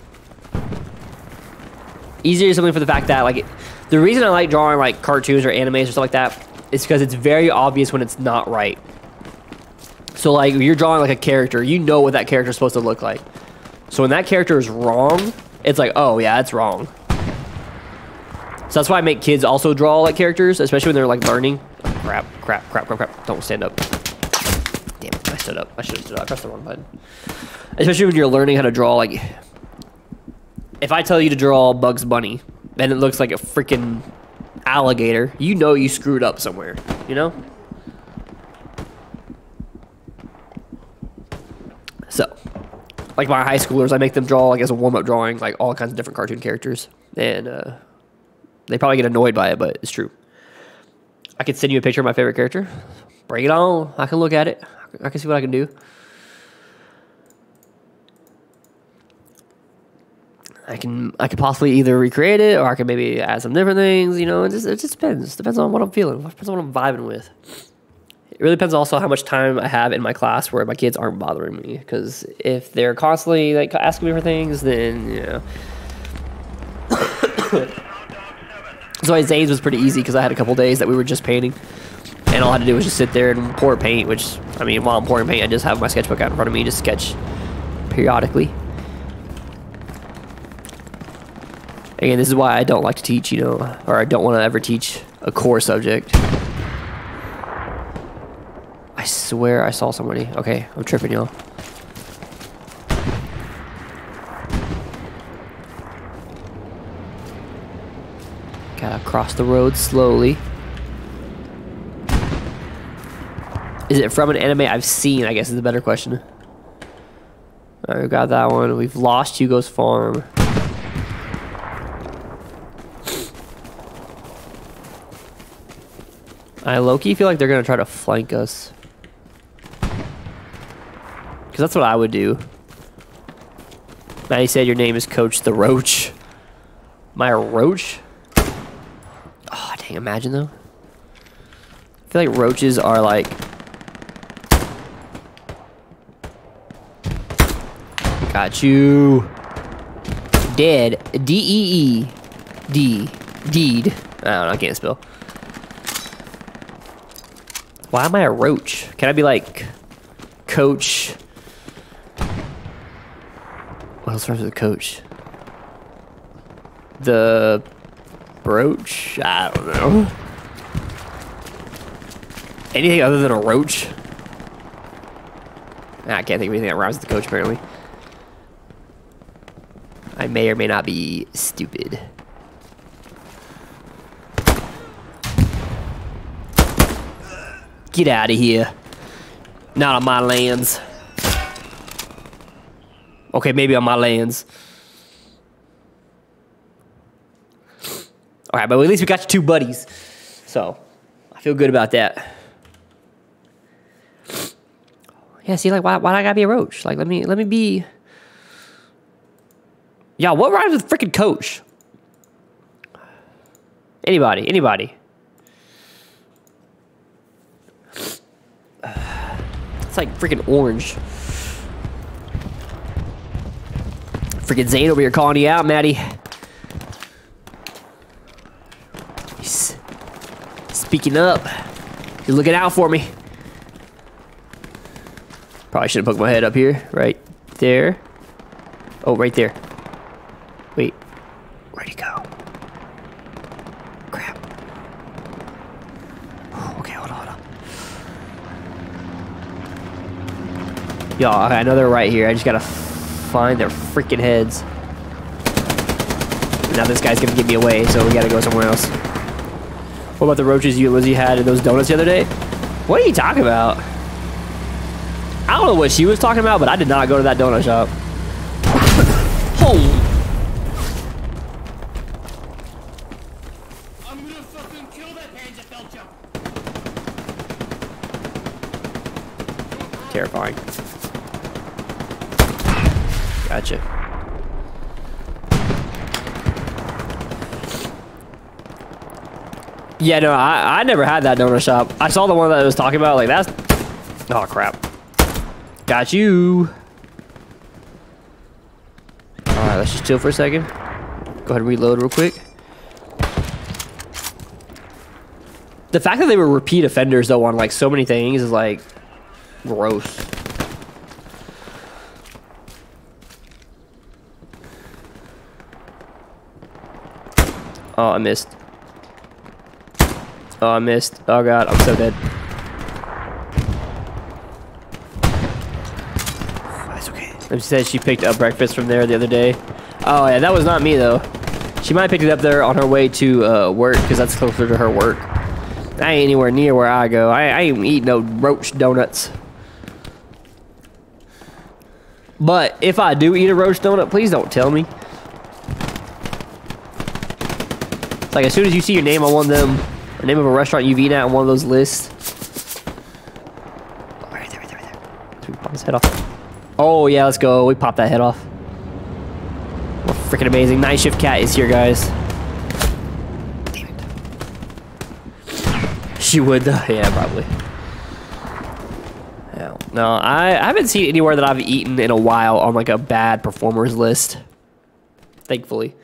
Easier simply for the fact that, like, it, the reason I like drawing, like, cartoons or animes or stuff like that is because it's very obvious when it's not right. So, like, if you're drawing, like, a character, you know what that character is supposed to look like. So when that character is wrong, it's like, oh, yeah, it's wrong. So that's why I make kids also draw, like, characters, especially when they're, like, learning. Oh, crap, crap, crap, crap, crap. Don't stand up. Damn it, I stood up. I should have stood up. I pressed the wrong button. Especially when you're learning how to draw, like... If I tell you to draw Bugs Bunny, and it looks like a freaking alligator, you know you screwed up somewhere, you know? So, like my high schoolers, I make them draw, like, as a warm-up drawing, like, all kinds of different cartoon characters. And, uh... they probably get annoyed by it, but it's true. I could send you a picture of my favorite character. Bring it on. I can look at it. I can see what I can do. I can I could possibly either recreate it or I can maybe add some different things. You know, it just, it just depends. Depends on what I'm feeling. It depends on what I'm vibing with. It really depends also how much time I have in my class where my kids aren't bothering me. Because if they're constantly like asking me for things, then, you know. So Zane's was pretty easy because I had a couple days that we were just painting. And all I had to do was just sit there and pour paint, which, I mean, while I'm pouring paint, I just have my sketchbook out in front of me to sketch periodically. Again, this is why I don't like to teach, you know, or I don't want to ever teach a core subject. I swear I saw somebody. Okay, I'm tripping, y'all. Gotta cross the road slowly. Is it from an anime I've seen, I guess is the better question. Alright, we got that one. We've lost Hugo's farm. I low-key feel like they're gonna try to flank us. Because that's what I would do. Maddie said your name is Coach the Roach. My Roach? Oh, dang, imagine though. I feel like roaches are like... Got you. Dead. D E E. D. Deed. I don't know, I can't spell. Why am I a roach? Can I be like... Coach... What else rhymes with coach? The brooch? I don't know. Anything other than a roach? Nah, I can't think of anything that rhymes with the coach, apparently. I may or may not be stupid. Get out of here. Not on my lands. Okay, maybe on my lands. Alright, but at least we got you two buddies. So, I feel good about that. Yeah, see, like, why, why do I gotta be a roach? Like, let me, let me be... Yeah, what rhymes with freaking coach? Anybody, anybody. It's like freaking orange. Freaking Zane over here calling you out, Maddie. He's speaking up. He's looking out for me. Probably should have poked my head up here. Right there. Oh, right there. Wait. Where'd he go? Crap. Okay, hold on, hold on. Y'all, I know they're right here. I just gotta find their freaking heads. Now this guy's gonna give me away, so we gotta go somewhere else. What about the roaches you and Lizzie had in those donuts the other day? What are you talking about? I don't know what she was talking about, but I did not go to that donut shop. Oh. I'm gonna fucking kill that Panzer Belcher. Terrifying. Gotcha. Yeah, no, I, I never had that donut shop. I saw the one that I was talking about, like, that's... Oh, crap. Got you. Alright, let's just chill for a second. Go ahead and reload real quick. The fact that they were repeat offenders, though, on, like, so many things is, like, gross. Oh, I missed. Oh, I missed. Oh, God. I'm so dead. That's okay. She said she picked up breakfast from there the other day. Oh, yeah. That was not me, though. She might have picked it up there on her way to uh, work, because that's closer to her work. I ain't anywhere near where I go. I, I ain't eat no roach donuts. But if I do eat a roach donut, please don't tell me. Like, as soon as you see your name on one of them, the name of a restaurant you've eaten at on one of those lists. Oh, right there, right there, right there. Let's pop his head off. Oh, yeah, let's go. We pop that head off. We're freaking amazing. Night Shift Cat is here, guys. Damn it. She would, uh, yeah, probably. Yeah. No, I, I haven't seen anywhere that I've eaten in a while on, like, a bad performers list. Thankfully.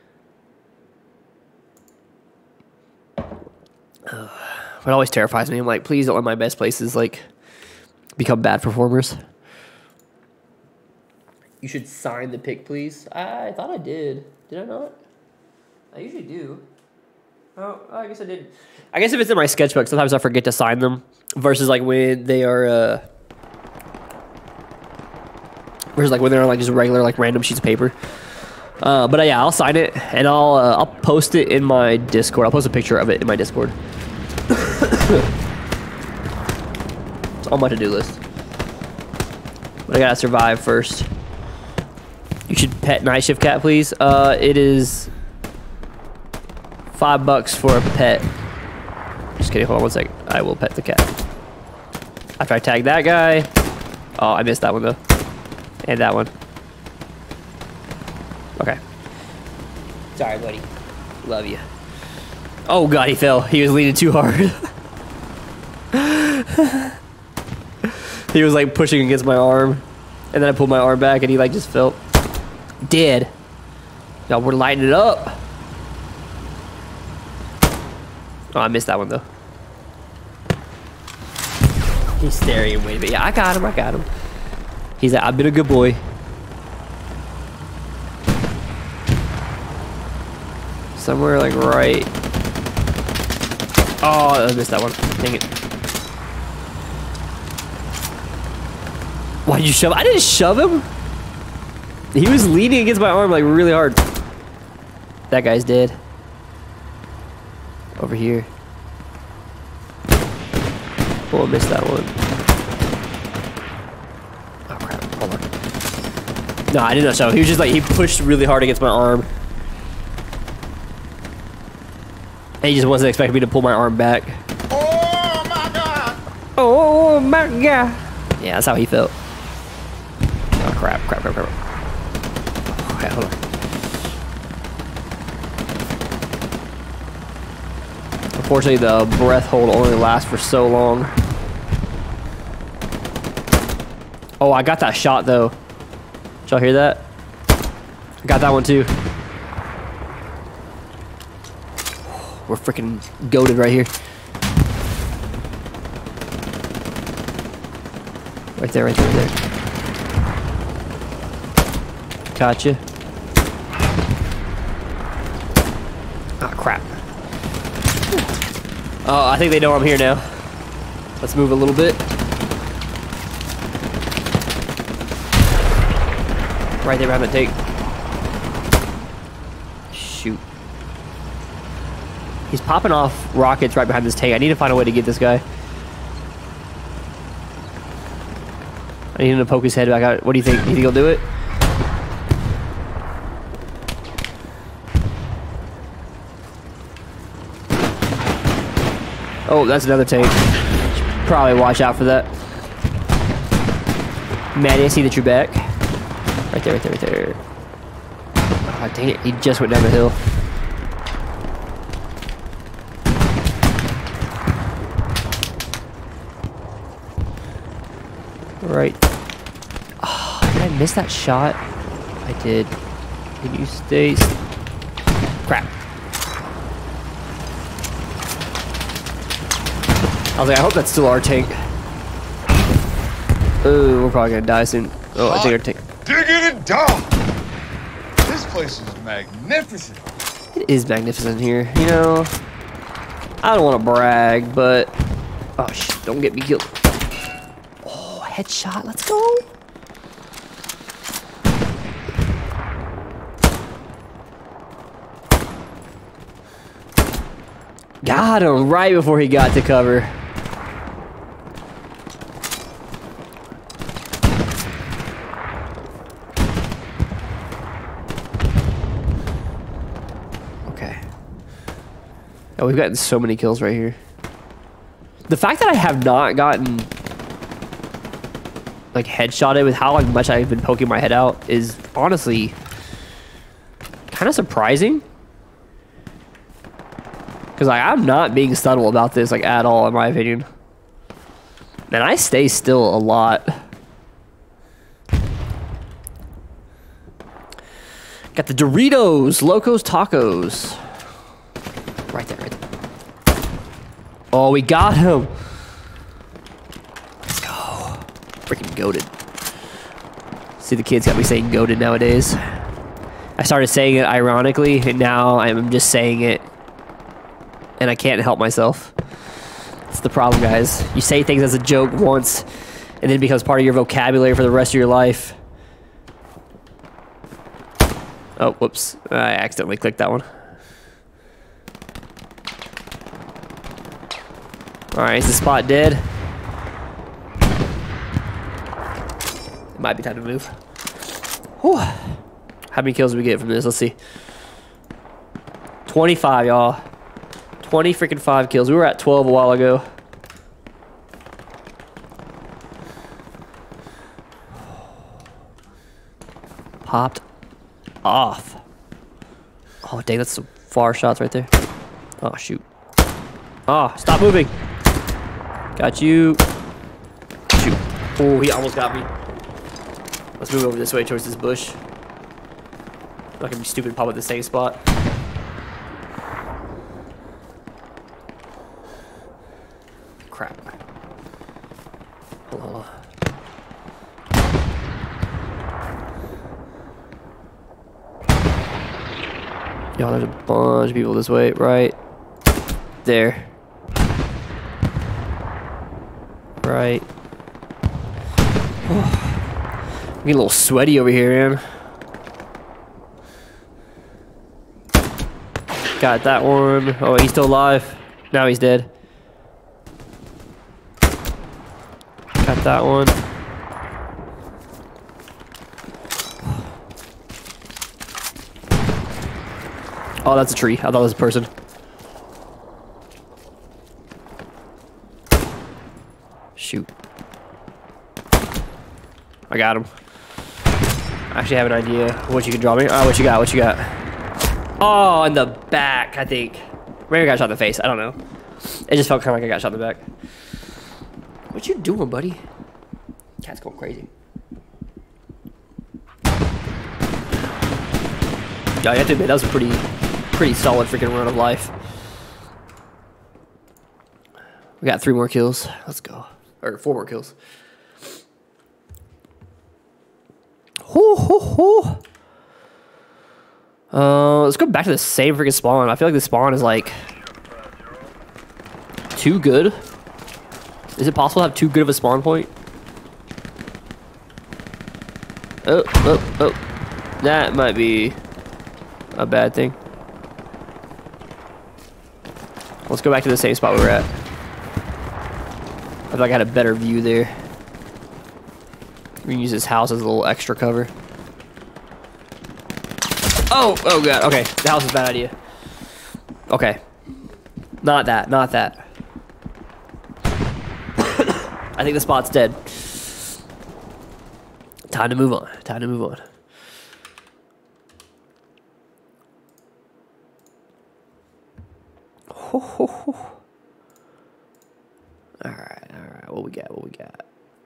Uh, it always terrifies me. I'm like, please don't let my best places like become bad performers. You should sign the pic, please. I, I thought I did. Did I not? I usually do. Oh, I guess I did. I guess if it's in my sketchbook, sometimes I forget to sign them. Versus like when they are, uh, versus like when they're on like just regular like random sheets of paper. Uh, but uh, yeah, I'll sign it and I'll uh, I'll post it in my Discord. I'll post a picture of it in my Discord. It's on my to-do list. But I gotta survive first. You should pet Night Shift Cat, please. Uh, it is five bucks for a pet. Just kidding. Hold on one second. I will pet the cat. After I tag that guy. Oh, I missed that one though. And that one. Okay. Sorry, buddy. Love you. Oh god, he fell. He was leaning too hard. He was like pushing against my arm. And then I pulled my arm back and he like just fell. Dead. Y'all, we're lighting it up. Oh, I missed that one though. He's staring and waiting. But yeah, I got him. I got him. He's like, I've been a good boy. Somewhere like right. Oh, I missed that one. Dang it. Why'd you shove? I didn't shove him. He was leaning against my arm like really hard. That guy's dead. Over here. Oh, I missed that one. Oh crap, hold on. No, I did not shove him. He was just like, he pushed really hard against my arm. And he just wasn't expecting me to pull my arm back. Oh my god! Oh my god! Yeah, that's how he felt. Oh crap, crap, crap, crap. Okay, hold on. Unfortunately, the breath hold only lasts for so long. Oh, I got that shot though. Did y'all hear that? I got that one too. We're freaking goated right here. Right there, right there, right there. Gotcha. Oh, crap. Oh, I think they know I'm here now. Let's move a little bit. Right there behind the tank. Shoot. He's popping off rockets right behind this tank. I need to find a way to get this guy. I need him to poke his head back out. What do you think? You think he'll do it? Oh, that's another tank. Should probably watch out for that. Maddie, I see that you're back. Right there, right there, right there. Oh, dang it. He just went down the hill. Right. Oh, did I miss that shot? I did. Can you stay? Crap. I was like, I hope that's still our tank. Oh, we're probably gonna die soon. Oh, I think our tank. Digging it down! This place is magnificent. It is magnificent here. You know, I don't want to brag, but oh shit! Don't get me killed. Oh, headshot. Let's go. Got him right before he got to cover. Okay. Oh, we've gotten so many kills right here. The fact that I have not gotten like headshotted with how like much I've been poking my head out is honestly kind of surprising. Because like, I'm not being subtle about this like at all, in my opinion. And I stay still a lot. Got the Doritos, Locos Tacos. Right there, right there. Oh, we got him. Let's go. Freaking goated. See, the kids got me saying goated nowadays. I started saying it ironically, and now I'm just saying it. And I can't help myself. That's the problem, guys. You say things as a joke once, and then it becomes part of your vocabulary for the rest of your life. Oh, whoops. I accidentally clicked that one. Alright, is the spot dead? It might be time to move. Whew. How many kills did we get from this? Let's see. twenty-five, y'all. twenty freaking five kills. We were at twelve a while ago. Popped off. Oh, dang, that's some far shots right there. Oh, shoot. Oh, stop moving. Got you. Shoot. Oh, he almost got me. Let's move over this way towards this bush. I'm not gonna be stupid and pop at the same spot. Crap. Hold on, hold on. Yo, there's a bunch of people this way, right there. Right. Oh. I'm getting a little sweaty over here, man. Got that one. Oh, he's still alive. Now he's dead. Got that one. Oh, that's a tree. I thought it was a person. Shoot. I got him. I actually have an idea what you can draw me. Oh, what you got? What you got? Oh, in the back, I think. Maybe I got shot in the face. I don't know. It just felt kind of like I got shot in the back. What you doing, buddy? Cat's going crazy. Yeah, I have to admit, that was a pretty, pretty solid freaking run of life. We got three more kills. Let's go. Or four more kills. Hoo, hoo, hoo. Uh, let's go back to the same freaking spawn. I feel like the spawn is like too good. Is it possible to have too good of a spawn point? Oh, oh, oh. That might be a bad thing. Let's go back to the same spot we were at. I feel like I had a better view there. We can use this house as a little extra cover. Oh, oh god, okay. The house is a bad idea. Okay. Not that, not that. I think the spot's dead. Time to move on. Time to move on. Ho, ho, ho. All right, all right. What we got? What we got?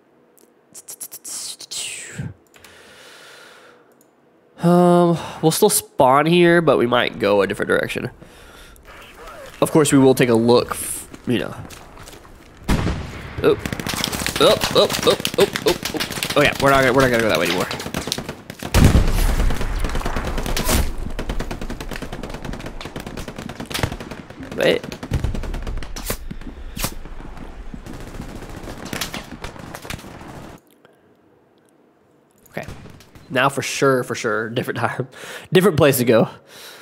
Um, we'll still spawn here, but we might go a different direction. Of course, we will take a look. You know. Oh, oh, oh, oh, oh, oh, oh. Oh yeah, we're not gonna, we're not gonna go that way anymore. Wait. Okay. Now for sure, for sure, different time, different place to go.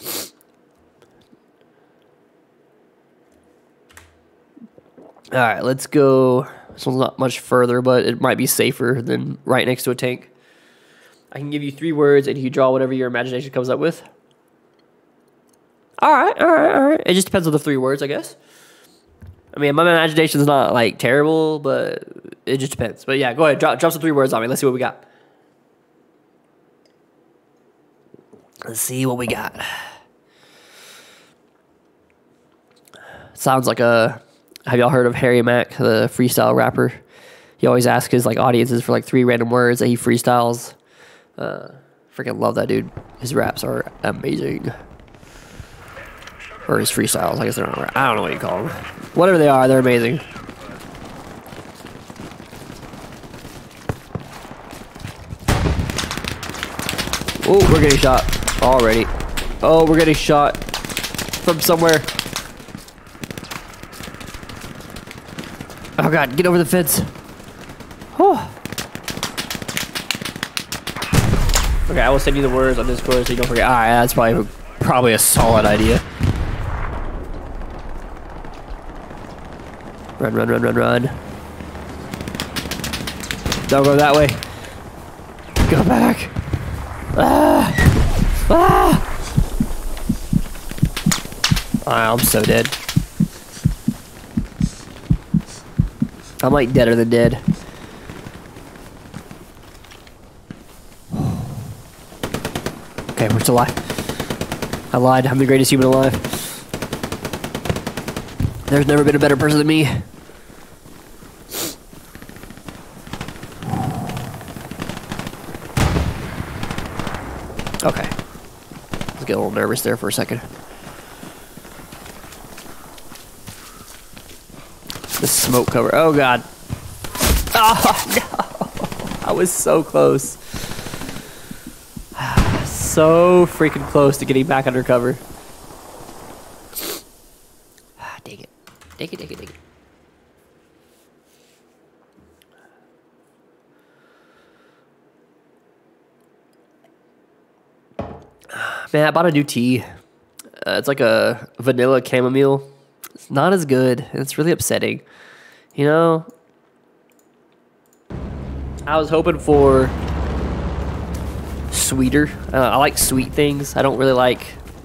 All right, let's go. This one's not much further, but it might be safer than right next to a tank. I can give you three words, and you draw whatever your imagination comes up with. All right, all right, all right. It just depends on the three words, I guess. I mean, my imagination's not, like, terrible, but it just depends. But, yeah, go ahead. Drop, drop some three words on me. Let's see what we got. Let's see what we got. Sounds like a... Have y'all heard of Harry Mack, the freestyle rapper? He always asks his, like, audiences for, like, three random words that he freestyles. Uh, freaking love that dude. His raps are amazing. Or his freestyles. I guess they're not rap. I don't know what you call them. Whatever they are, they're amazing. Oh, we're getting shot already. Oh, we're getting shot from somewhere. Oh god, get over the fence. Oh. Okay, I will send you the words on Discord so you don't forget. Alright, that's probably probably a solid idea. Run, run, run, run, run. Don't go that way. Go back. Ah! Ah! I'm so dead. I'm like deader than dead. Okay, we're still alive. I lied. I'm the greatest human alive. There's never been a better person than me. Okay. Let's get a little nervous there for a second. The smoke cover. Oh, God. Oh, no. I was so close. So freaking close to getting back under cover. Dig it. Dig it, dig it, dig it. Man, I bought a new tea. Uh, it's like a vanilla chamomile. It's not as good. And it's really upsetting. You know, I was hoping for sweeter. Uh, I like sweet things. I don't really like,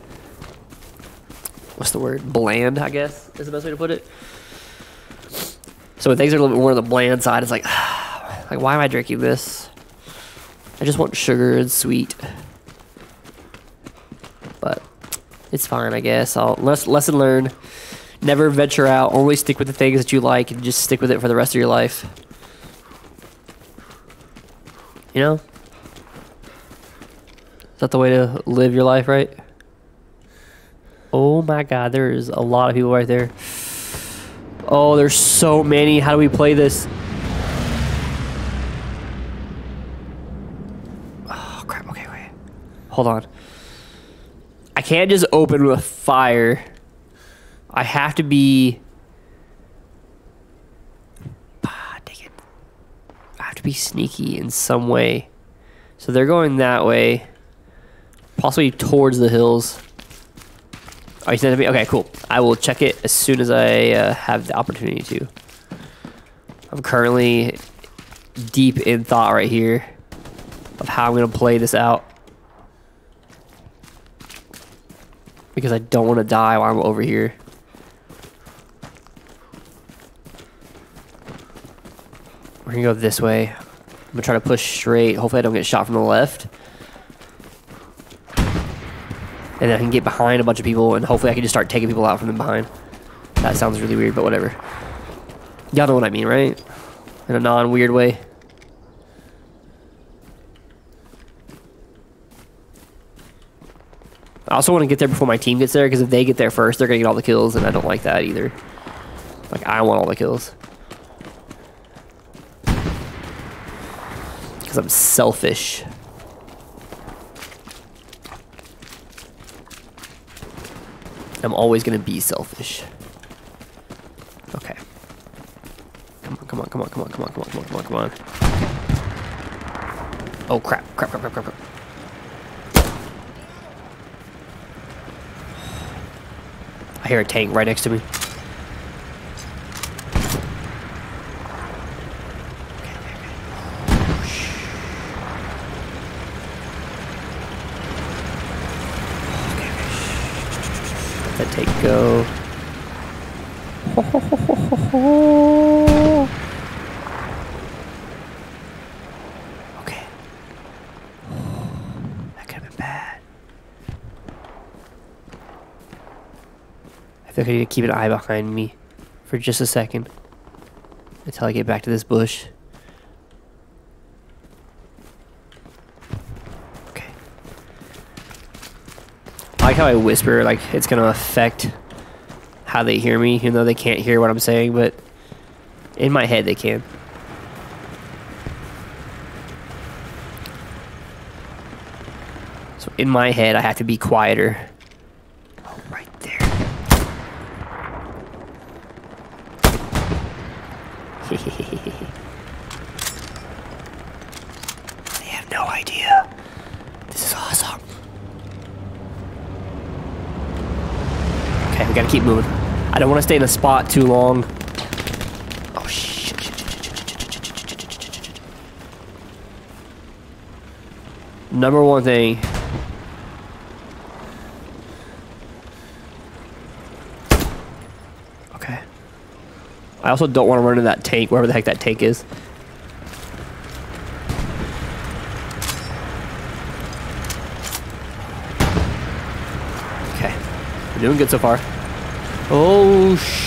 what's the word? Bland, I guess, is the best way to put it. So when things are a little bit more on the bland side, it's like, like, why am I drinking this? I just want sugar and sweet. But it's fine, I guess. I'll les lesson learned. Never venture out. Only stick with the things that you like and just stick with it for the rest of your life. You know? Is that the way to live your life, right? Oh my God, there is a lot of people right there. Oh, there's so many. How do we play this? Oh, crap. Okay, wait. Hold on. I can't just open with fire. I have to be... Ah, dang it. I have to be sneaky in some way. So they're going that way. Possibly towards the hills. Oh, you sent it to me? Okay, cool. I will check it as soon as I uh, have the opportunity to. I'm currently deep in thought right here of how I'm going to play this out. Because I don't want to die while I'm over here. We're going to go this way. I'm going to try to push straight. Hopefully I don't get shot from the left. And then I can get behind a bunch of people, and hopefully I can just start taking people out from them behind. That sounds really weird, but whatever. Y'all know what I mean, right? In a non-weird way. I also want to get there before my team gets there, because if they get there first, they're going to get all the kills, and I don't like that either. Like, I want all the kills. Because I'm selfish. I'm always going to be selfish. Okay. Come on, come on, come on, come on, come on, come on, come on, come on, come on. Oh, crap, crap, crap, crap, crap, crap. I hear a tank right next to me. Let that tank go. Ho, ho, ho, ho, ho, ho. Okay. That could have been bad. I think I need to keep an eye behind me for just a second until I get back to this bush. Okay. I like how I whisper, like it's gonna affect how they hear me, even though they can't hear what I'm saying, but in my head they can. So in my head I have to be quieter. Oh, right there. They have no idea. This is awesome. Okay, we gotta keep moving. I don't want to stay in a spot too long. Oh shit, shit, shit, shit, shit, shit, shit, shit, shit, shit, shit. Number one thing. Okay. I also don't want to run into that tank, wherever the heck that tank is. Okay. We're doing good so far. Oh, sh...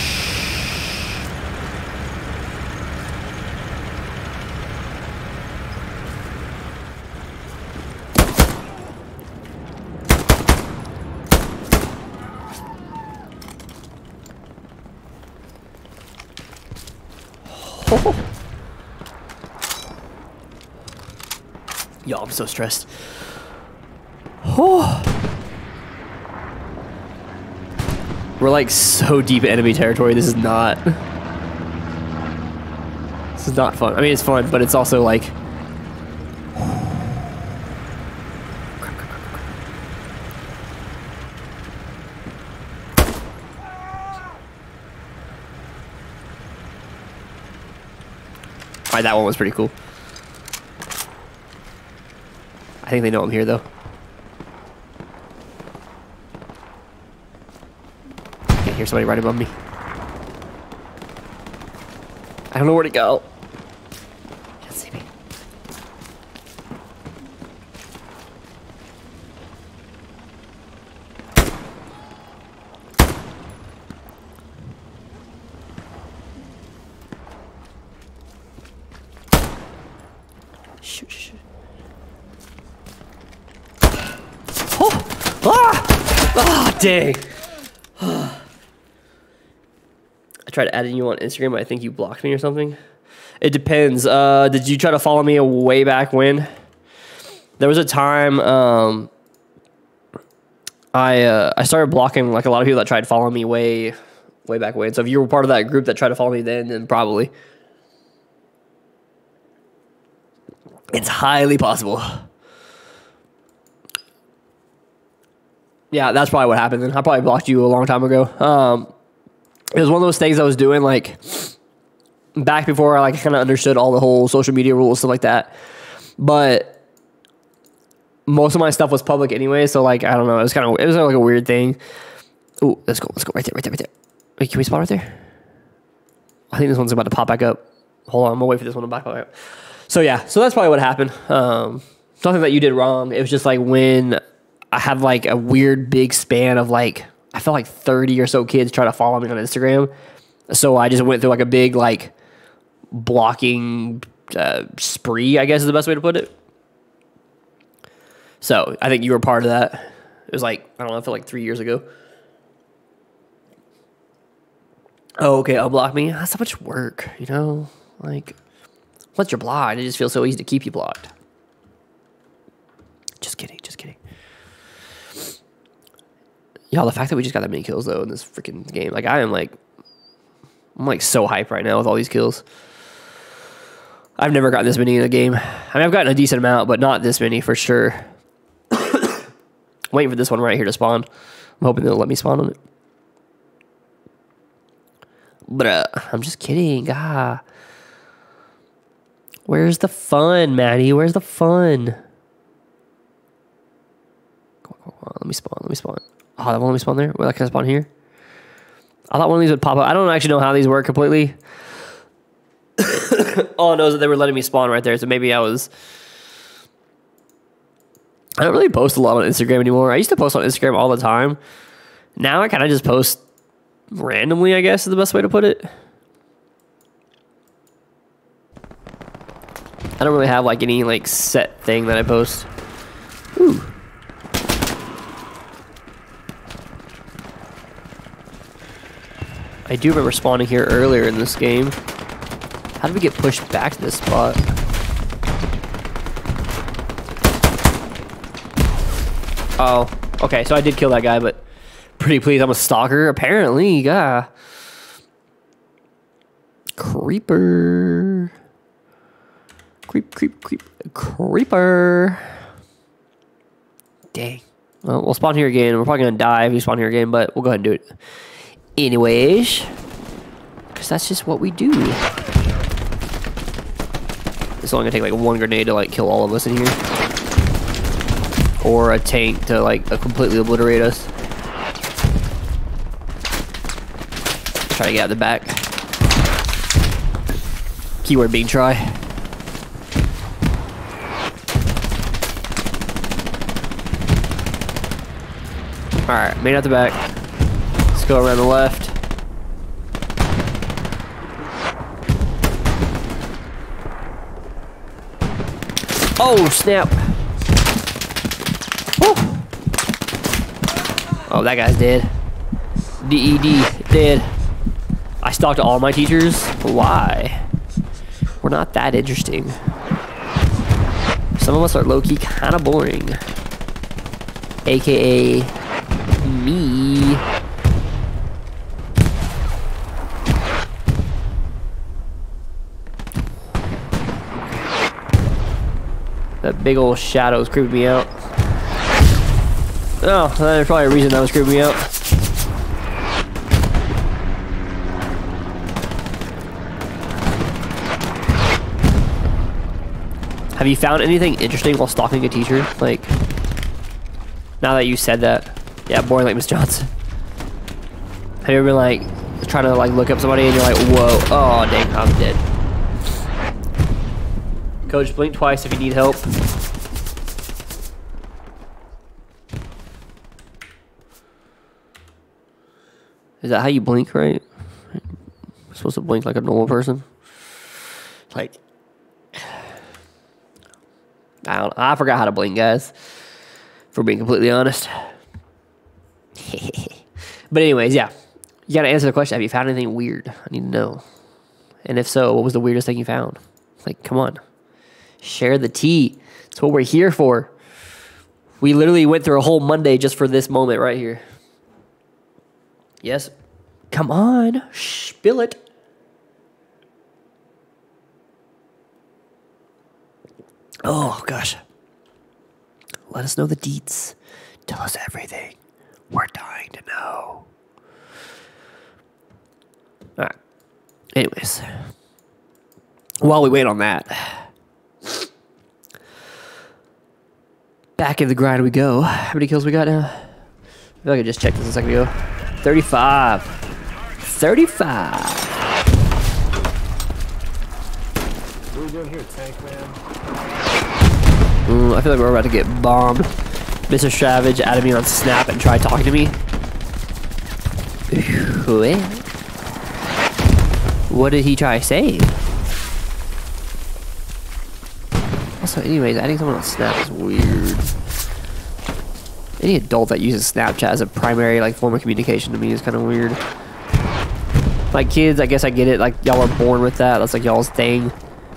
Oh. Yo, I'm so stressed. Oh. We're like so deep in enemy territory. This is not. This is not fun. I mean, it's fun, but it's also like. Alright, that one was pretty cool. I think they know I'm here, though. I can hear somebody right above me. I don't know where to go. Can't see me. Shoot, shoot. Oh! Ah! Ah, dang. I tried adding you on Instagram, but I think you blocked me or something. It depends. Uh, did you try to follow me way back when? There was a time um, I uh, I started blocking like a lot of people that tried to follow me way way back when. So if you were part of that group that tried to follow me then, then probably. It's highly possible. Yeah, that's probably what happened then. I probably blocked you a long time ago. Um, it was one of those things I was doing like back before I like kind of understood all the whole social media rules, stuff like that. But most of my stuff was public anyway, so like I don't know. It was kind of it was like a weird thing. Ooh, let's go, let's go right there, right there, right there. Wait, can we spawn right there? I think this one's about to pop back up. Hold on, I'm gonna wait for this one to pop back up. So yeah, so that's probably what happened. Um, nothing that you did wrong. It was just like when I had like a weird big span of like, I felt like thirty or so kids try to follow me on Instagram. So I just went through like a big like blocking uh, spree, I guess is the best way to put it. So I think you were part of that. It was like, I don't know, I felt like three years ago. Oh, okay, unblock me. That's so much work, you know? Like, once you're blocked, it just feels so easy to keep you blocked. Just kidding, just kidding. Y'all, the fact that we just got that many kills, though, in this freaking game. Like, I am, like... I'm, like, so hyped right now with all these kills. I've never gotten this many in a game. I mean, I've gotten a decent amount, but not this many, for sure. Waiting for this one right here to spawn. I'm hoping they'll let me spawn on it. Bruh, I'm just kidding. Ah. Where's the fun, Maddie? Where's the fun? Come on, come on, let me spawn. Let me spawn. Oh, that won't let me spawn there? Well, can I spawn here? I thought one of these would pop up. I don't actually know how these work completely. All I know is that they were letting me spawn right there, so maybe I was... I don't really post a lot on Instagram anymore. I used to post on Instagram all the time. Now I kind of just post randomly, I guess is the best way to put it. I don't really have like any like set thing that I post. Ooh. I do remember spawning here earlier in this game. How did we get pushed back to this spot? Oh, okay, so I did kill that guy, but pretty pleased I'm a stalker, apparently, yeah. Creeper. Creep, creep, creep, creeper. Dang. Well, we'll spawn here again. We're probably gonna die if we spawn here again, but we'll go ahead and do it. Anyways, because that's just what we do. It's only gonna take like one grenade to like kill all of us in here. Or a tank to like uh, completely obliterate us. Try to get out the back. Keyword being try. Alright, made out the back. Let's go around the left. Oh, snap. Woo. Oh, that guy's dead. D E D, dead. I stalked all my teachers. Why? We're not that interesting. Some of us are low-key kind of boring. A K A me. That big old shadow is creeping me out. Oh, there's probably a reason that was creeping me out. Have you found anything interesting while stalking a teacher? Like, now that you said that. Yeah, boring like Miss Johnson. Have you ever been like, trying to like look up somebody and you're like, whoa, oh dang, I'm dead. Coach, blink twice if you need help. Is that how you blink, right? You're supposed to blink like a normal person? Like, I don't I forgot how to blink, guys. For being completely honest. But anyways, yeah. You gotta answer the question. Have you found anything weird? I need to know. And if so, what was the weirdest thing you found? Like, come on. Share the tea. That's what we're here for. We literally went through a whole Monday just for this moment right here. Yes. Come on. Spill it. Oh, gosh. Let us know the deets. Tell us everything. We're dying to know. All right. Anyways. While we wait on that, back in the grind we go. How many kills we got now? I feel like I just checked this a second ago. thirty-five. thirty-five. What are we doing here, tank man? Mm, I feel like we're about to get bombed. Mister Savage added me on Snap and tried talking to me. What did he try to say? Also, anyways, adding someone on Snap is weird. Any adult that uses Snapchat as a primary like form of communication to me is kind of weird. Like kids, I guess I get it. Like y'all are born with that. That's like y'all's thing.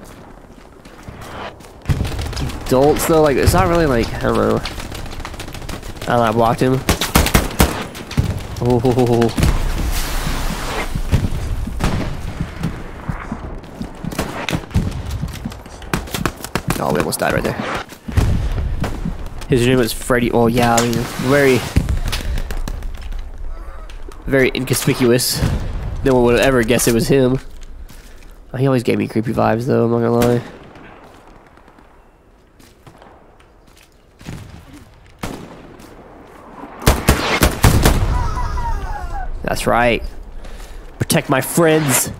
Adults though, like it's not really like I don't know. I don't know. I blocked him. Oh. Oh, we almost died right there. His name was Freddy. Oh yeah, I mean, very, very inconspicuous. No one would have ever guessed it was him. Oh, he always gave me creepy vibes, though. I'm not gonna lie. That's right. Protect my friends.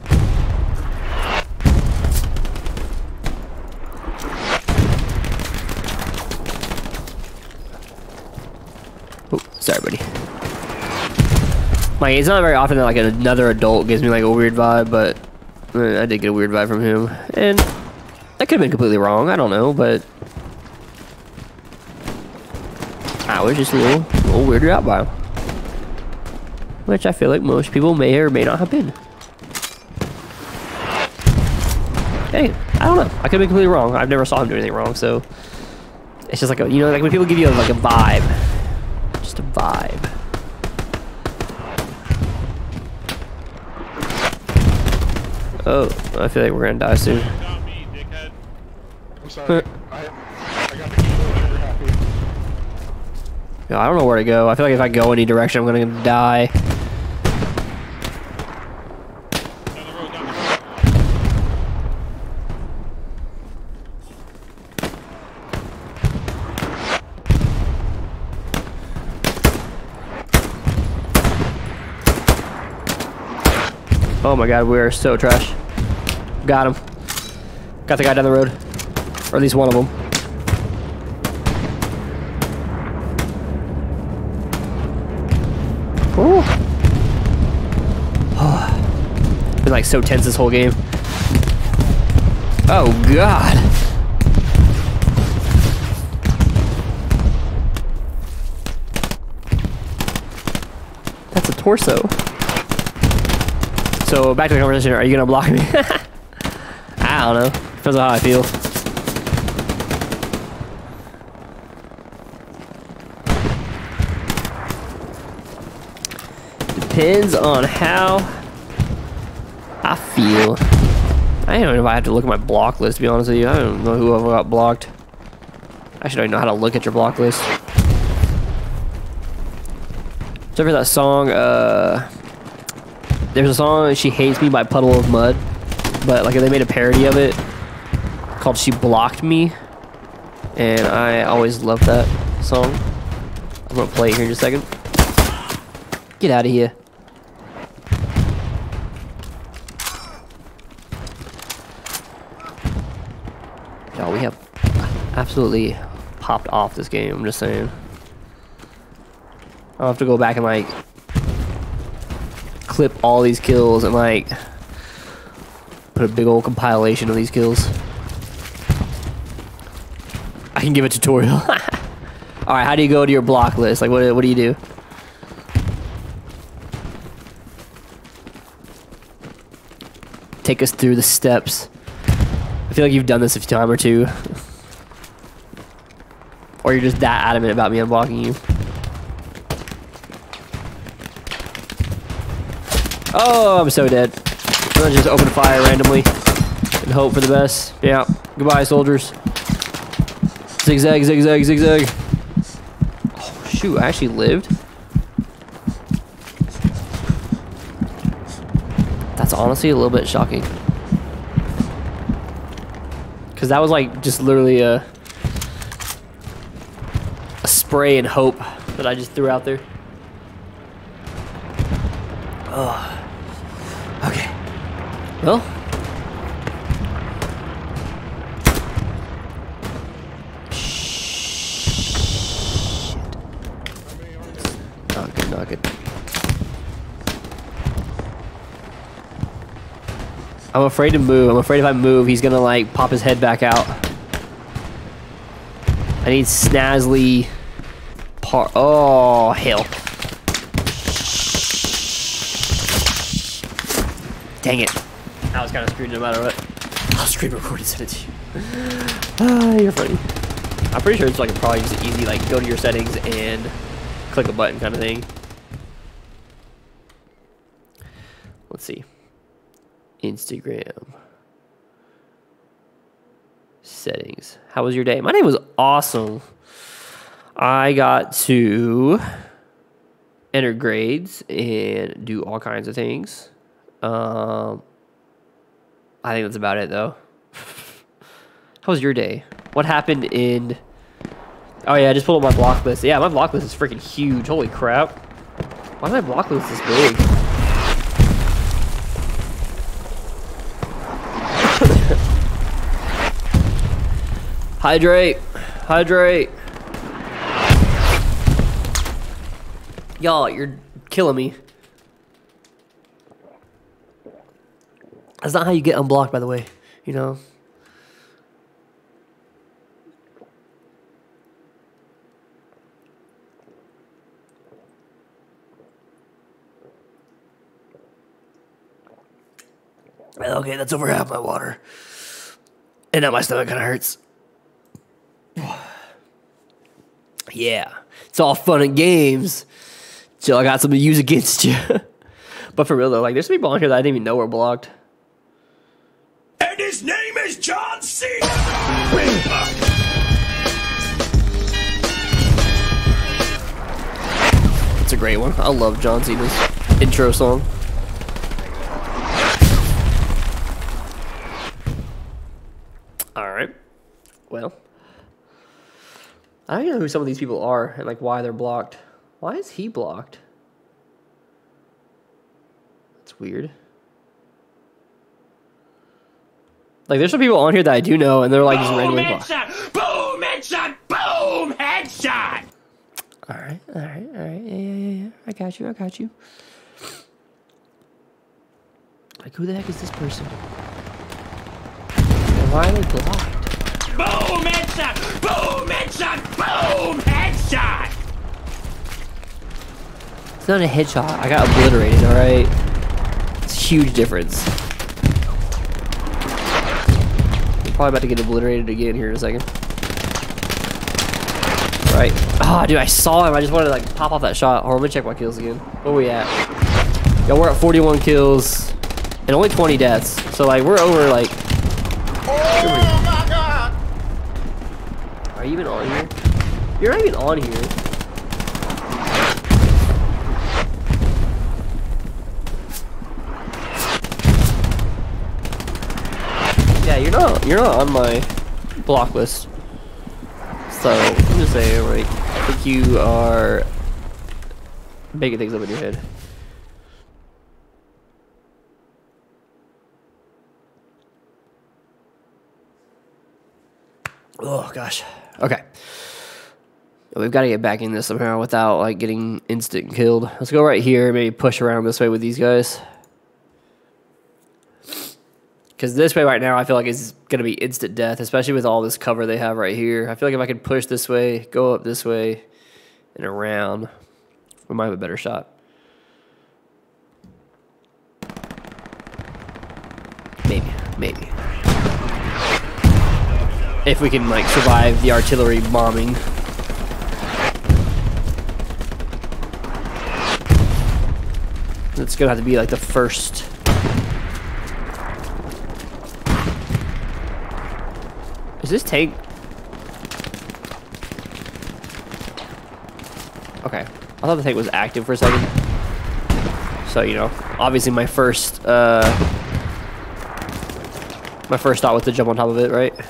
Oh, sorry, buddy. Like, it's not very often that like another adult gives me like a weird vibe, but uh, I did get a weird vibe from him, and that could have been completely wrong. I don't know, but I was just a little, a little weirded out by him, which I feel like most people may or may not have been. Hey, I don't know. I could be completely wrong. I've never saw him do anything wrong, so it's just like a, you know, like when people give you like a vibe, just a vibe. Oh, I feel like we're gonna die soon. Not me, dickhead. I'm sorry. I, I got the keyboard trigger happy. Yeah, I don't know where to go. I feel like if I go any direction, I'm gonna die. Down the road, down the road. Oh my god, we are so trash. Got him. Got the guy down the road. Or at least one of them. Ooh. Been like so tense this whole game. Oh God. That's a torso. So back to the conversation. Are you gonna block me? I don't know. Depends on how I feel. Depends on how I feel. I don't know if I have to look at my block list, to be honest with you. I don't know who ever got blocked. I actually don't even know how to look at your block list. So for that song, uh, there's a song, She Hates Me by Puddle of Mud. But like they made a parody of it called She Blocked Me. And I always loved that song. I'm gonna play it here in just a second. Get out of here. Y'all, we have absolutely popped off this game, I'm just saying. I'll have to go back and like clip all these kills and like put a big old compilation of these kills. I can give a tutorial. Alright, how do you go to your block list? Like what, what do you do? Take us through the steps. I feel like you've done this a time or two. Or you're just that adamant about me unblocking you. Oh, I'm so dead. I'm gonna just open fire randomly and hope for the best. Yeah. Goodbye, soldiers. Zigzag, zigzag, zigzag. Oh, shoot. I actually lived. That's honestly a little bit shocking. Because that was like just literally a, a spray and hope that I just threw out there. Oh. Okay. Well. Shit. Not good, not good. I'm afraid to move. I'm afraid if I move, he's gonna like pop his head back out. I need Snazly par- Oh, hell. Dang it. I was kind of screwed no matter what. I'll screen record and send it to you. Ah, you're funny. I'm pretty sure it's like probably just easy, like go to your settings and click a button kind of thing. Let's see. Instagram. Settings. How was your day? My day was awesome. I got to enter grades and do all kinds of things. Um, I think that's about it, though. How was your day? What happened in... Oh, yeah, I just pulled up my block list. Yeah, my block list is freaking huge. Holy crap. Why is my block list this big? Hydrate. Hydrate. Y'all, you're killing me. That's not how you get unblocked, by the way. You know? Okay, that's over half my water. And now my stomach kind of hurts. Yeah, it's all fun and games till I got something to use against you. But for real though, like there's some people on here that I didn't even know were blocked. And his name is John Cena. It's a great one. I love John Cena's intro song. All right. Well. I don't even know who some of these people are and like why they're blocked. Why is he blocked? That's weird. Like, there's some people on here that I do know, and they're like just Boom, randomly. headshot! Boom, headshot! Boom, headshot! All right, all right, all right. Yeah, yeah, yeah, yeah. I got you. I got you. Like, who the heck is this person? And why are they blocked? Boom, headshot! Boom, headshot! Boom, headshot! It's not a headshot. I got obliterated. All right. It's a huge difference. I'm probably about to get obliterated again here in a second. Right. Ah, oh, dude, I saw him. I just wanted to like pop off that shot. Hold on, let me check my kills again. Where we at? Yo, we're at forty-one kills and only twenty deaths. So like we're over like. Oh my god! Are you even on here? You're not even on here. Yeah, you're not. You're not on my block list. So I'm just saying, like, I think you are making things up in your head. Oh gosh. Okay. We've got to get back in this somehow without like getting instant killed. Let's go right here. Maybe push around this way with these guys. Because this way right now, I feel like it's going to be instant death, especially with all this cover they have right here. I feel like if I could push this way, go up this way, and around, we might have a better shot. Maybe, maybe. If we can, like, survive the artillery bombing. It's going to have to be, like, the first... Is this tank? Okay. I thought the tank was active for a second. So, you know, obviously my first, uh... my first thought was to jump on top of it, right?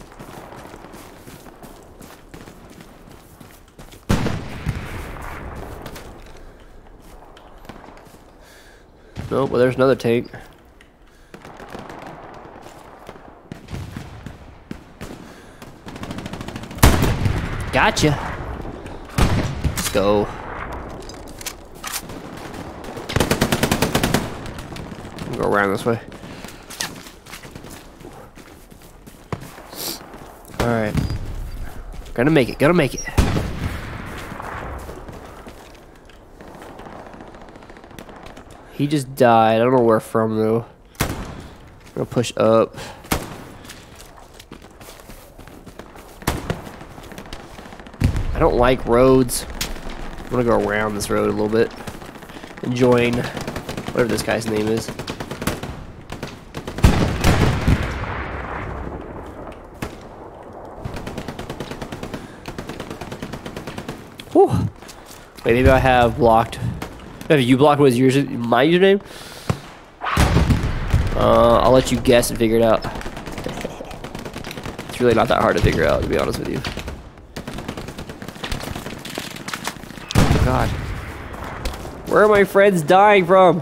Nope, well, there's another tank. Gotcha. Let's go. We'll go around this way. Alright. Gonna make it, gonna make it. He just died. I don't know where from though. I'm gonna push up. I don't like roads. I'm gonna go around this road a little bit and join whatever this guy's name is. Whew. Wait, maybe I have blocked. Maybe you blocked what is yours, my username? Uh, I'll let you guess and figure it out. It's really not that hard to figure out, to be honest with you. God. Where are my friends dying from?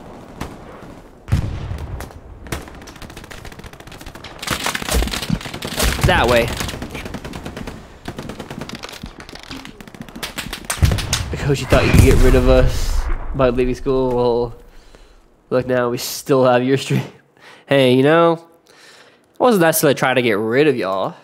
That way. Because you thought you could get rid of us by leaving school. Well, look now, we still have your stream. Hey, you know, I wasn't necessarily trying to get rid of y'all.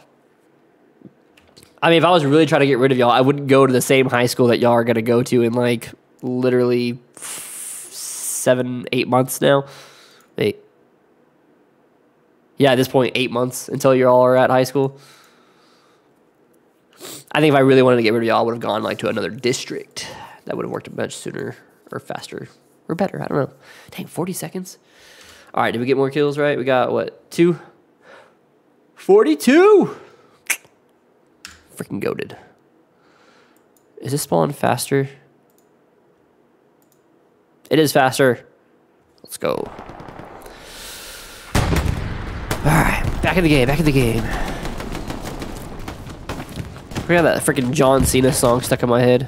I mean, if I was really trying to get rid of y'all, I wouldn't go to the same high school that y'all are going to go to in, like, literally seven, eight months now. Eight. Yeah, at this point, eight months until you all are at high school. I think if I really wanted to get rid of y'all, I would have gone, like, to another district. That would have worked much sooner or faster or better. I don't know. Dang, forty seconds? All right, did we get more kills, right? We got, what, two? forty-two! Freaking goated. Is this spawn faster? It is faster. Let's go. Alright, back in the game, back in the game. We got that freaking John Cena song stuck in my head.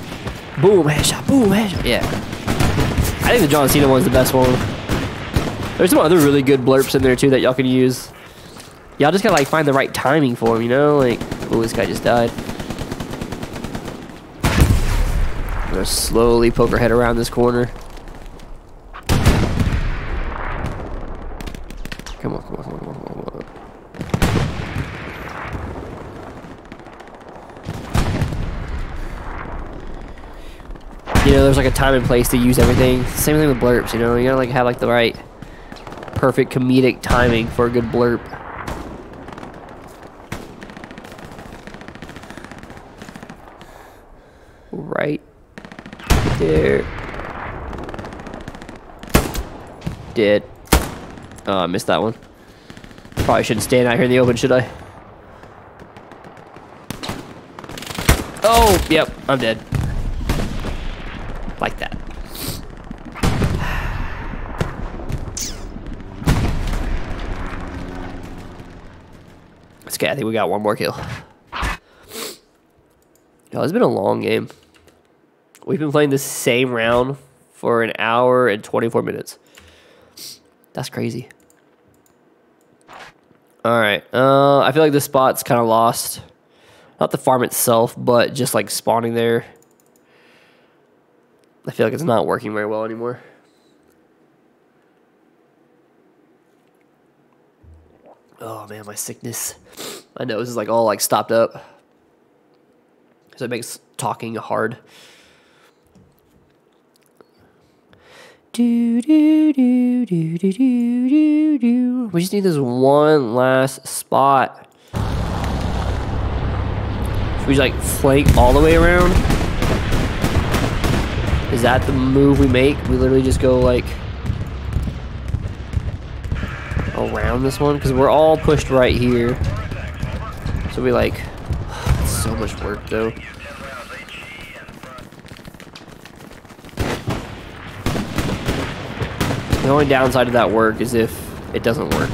Boom, headshot, boom, headshot. Yeah. I think the John Cena one's the best one. There's some other really good blurps in there too that y'all can use. Y'all just gotta like find the right timing for them, you know? Like, oh, this guy just died. I'm gonna slowly poke our head around this corner. Come on, come on, come on, come on, come on. You know, there's like a time and place to use everything. Same thing with blurps, you know? You gotta like have like the right perfect comedic timing for a good blurp. Right there. Dead. Oh, I missed that one. Probably shouldn't stand out here in the open, should I? Oh, yep, I'm dead. Like that. It's okay, I think we got one more kill. Yo, it's been a long game. We've been playing the same round for an hour and twenty-four minutes. That's crazy. Alright, uh, I feel like this spot's kind of lost. Not the farm itself, but just like spawning there. I feel like it's not working very well anymore. Oh man, my sickness. My nose is like all like stopped up. So it makes talking hard. Do do do do do do do do. We just need this one last spot. Should we just like flank all the way around? Is that the move we make? We literally just go like around this one? Because we're all pushed right here. So we like, it's so much work though. The only downside of that work is if it doesn't work.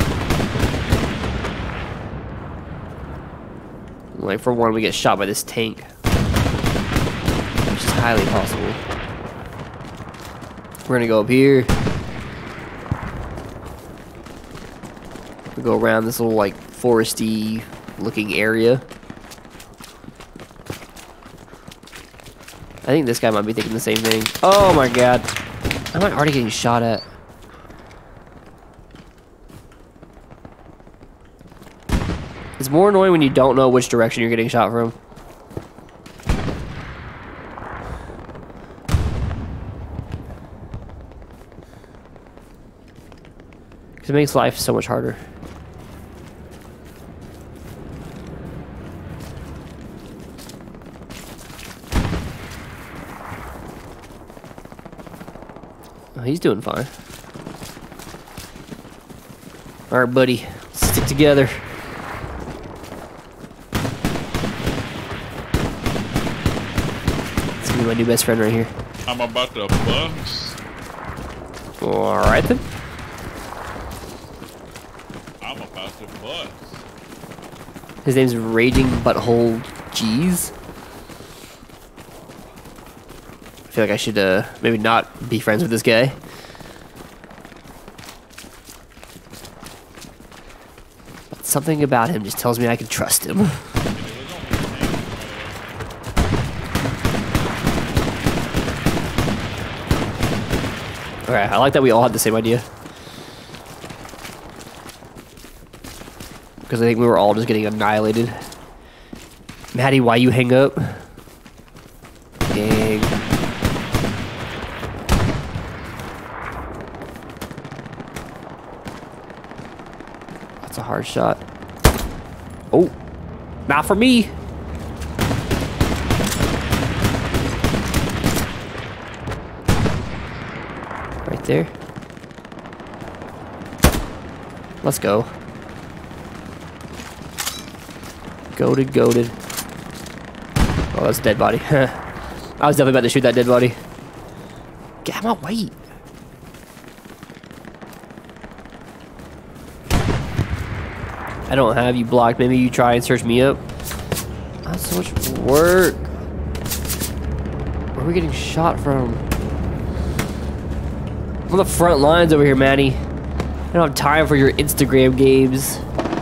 Like for one, we get shot by this tank, which is highly possible. We're gonna go up here. We go around this little like foresty looking area. I think this guy might be thinking the same thing. Oh my god. Am I already getting shot at? It's more annoying when you don't know which direction you're getting shot from. Because it makes life so much harder. Oh, he's doing fine. Alright, buddy. Stick together. It's gonna be my new best friend right here. I'm about to bust. Alright then. I'm about to bust. His name's Raging Butthole G's. I feel like I should uh, maybe not be friends with this guy. But something about him just tells me I can trust him. Alright, I like that we all had the same idea. Because I think we were all just getting annihilated. Maddie, why you hang up? Dang. That's a hard shot. Oh, not for me. Right there. Let's go. Goated, goated. Oh, that's a dead body. I was definitely about to shoot that dead body. Get out of my way. I don't have you blocked. Maybe you try and search me up. That's so much work. Where are we getting shot from? I'm on the front lines over here, Maddie. I don't have time for your Instagram games.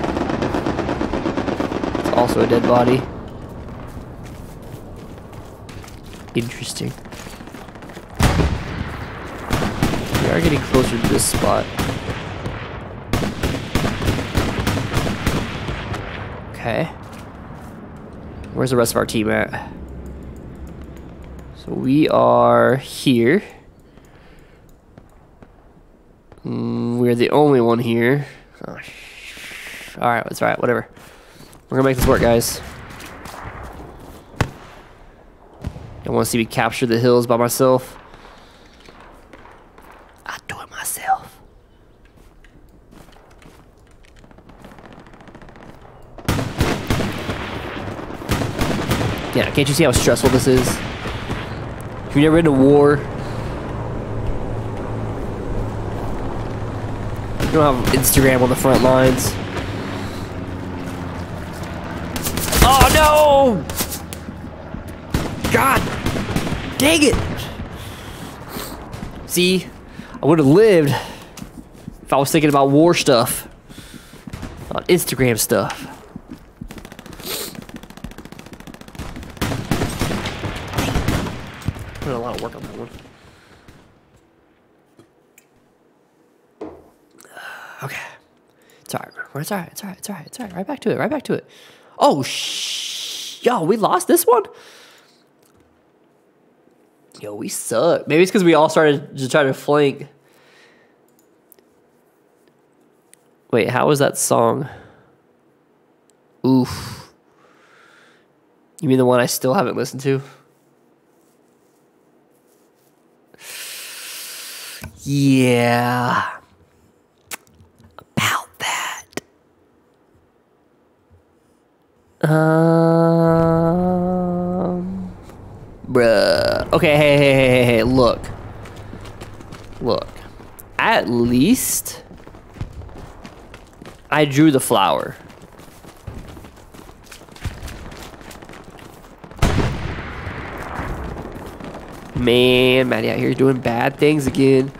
It's also a dead body. Interesting. We are getting closer to this spot. Okay. Where's the rest of our team at? So we are here. Mm, we're the only one here. Oh, alright, that's right, whatever. We're gonna make this work, guys. Don't want to see me capture the hills by myself. I'll do it myself. Yeah, can't you see how stressful this is? If you've never been to war, you don't have Instagram on the front lines. Oh no! God dang it! See, I would have lived if I was thinking about war stuff, not Instagram stuff. Put a lot of work on that one. Okay, it's alright. It's alright. It's alright. It's alright. It's alright. Right back to it. Right back to it. Oh shh! Yo, we lost this one. Yo, we suck. Maybe it's because we all started to try to flank. Wait, how was that song? Oof. You mean the one I still haven't listened to? Yeah. About that. Um... Bruh. Okay, hey, hey, hey, hey, hey, look. Look. At least I drew the flower. Man, Maddie out here doing bad things again.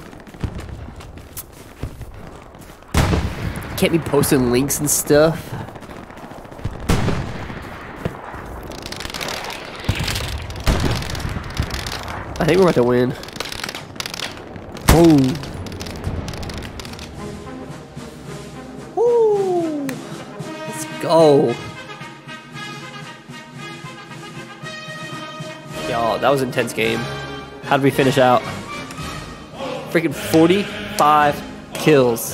Can't be posting links and stuff. I think we're about to win. Oh. Woo. Let's go. Y'all, that was an intense game. How did we finish out? Freaking forty-five kills.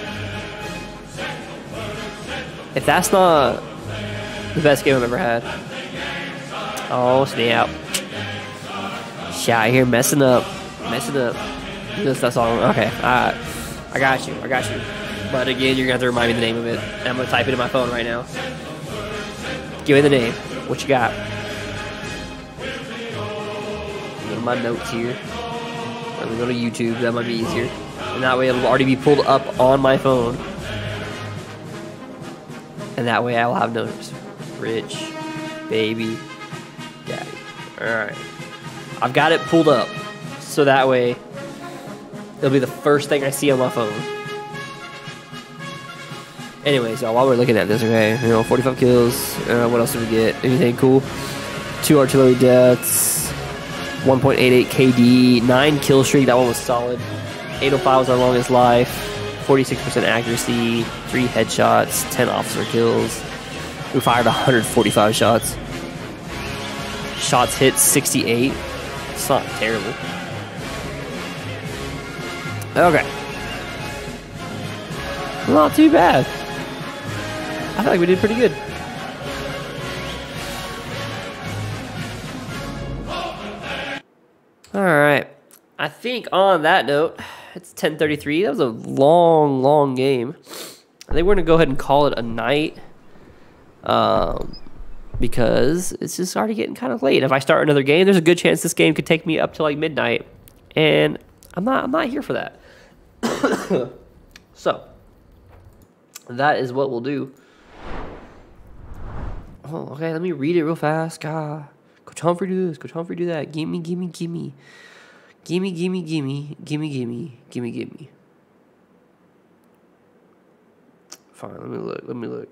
If that's not the best game I've ever had. Oh, snap. Out here messing up, messing up. This that's all. Okay, alright. I got you. I got you. But again, you're gonna have to remind me the name of it. And I'm gonna type it in my phone right now. Give me the name. What you got? Go to my notes here. I'm gonna go to YouTube. That might be easier. And that way it'll already be pulled up on my phone. And that way I will have notes. Rich, baby, daddy. All right. I've got it pulled up, so that way it'll be the first thing I see on my phone. Anyways, y'all, while we're looking at this, okay, you know, forty-five kills. Uh, what else did we get? Anything cool? Two artillery deaths, one point eight eight K D, nine kill streak. That one was solid. eight oh five was our longest life. forty-six percent accuracy, three headshots, ten officer kills. We fired one hundred forty-five shots. Shots hit sixty-eight. It's not terrible. Okay. Not too bad. I feel like we did pretty good. Alright. I think on that note, it's ten thirty-three. That was a long, long game. I think we're going to go ahead and call it a night. Um... Because it's just already getting kind of late. If I start another game, there's a good chance this game could take me up to like midnight, and I'm not. I'm not here for that. So that is what we'll do. Oh, okay. Let me read it real fast. God, Coach Humphrey do this. Coach Humphrey do that. Gimme, gimme, gimme, gimme, gimme, gimme, gimme, gimme, gimme, gimme. Fine, let me look. Let me look.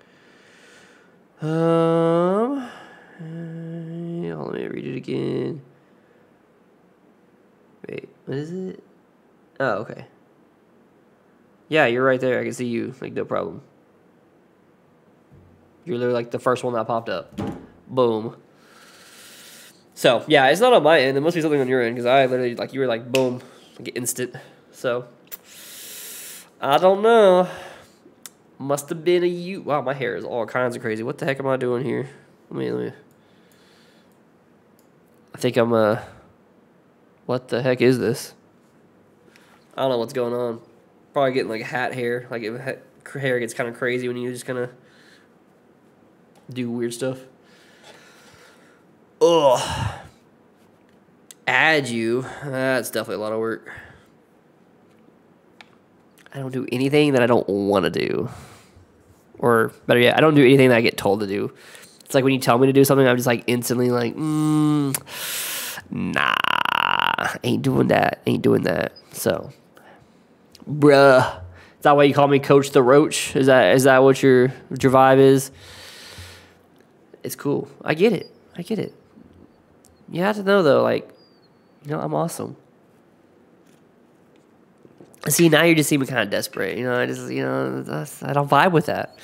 Um, uh, let me read it again. Wait, what is it? Oh, okay. Yeah, you're right there. I can see you. Like, no problem. You're literally like the first one that popped up. Boom. So, yeah, it's not on my end. There must be something on your end because I literally, like, you were like, boom, like instant. So, I don't know. Must have been a you. Wow, my hair is all kinds of crazy. What the heck am I doing here? Let me, let me. I think I'm, uh, what the heck is this? I don't know what's going on. Probably getting like hat hair. Like if hair gets kind of crazy when you just kind of do weird stuff. Ugh. Add you. That's definitely a lot of work. I don't do anything that I don't want to do. Or better yet, I don't do anything that I get told to do. It's like when you tell me to do something, I'm just like instantly like, mm, nah, ain't doing that. Ain't doing that. So, bruh. Is that why you call me Coach the Roach? Is that is that what your, what your vibe is? It's cool. I get it. I get it. You have to know, though, like, you know, I'm awesome. See, now you're just seeming kind of desperate. You know, I just, you know, that's, I don't vibe with that.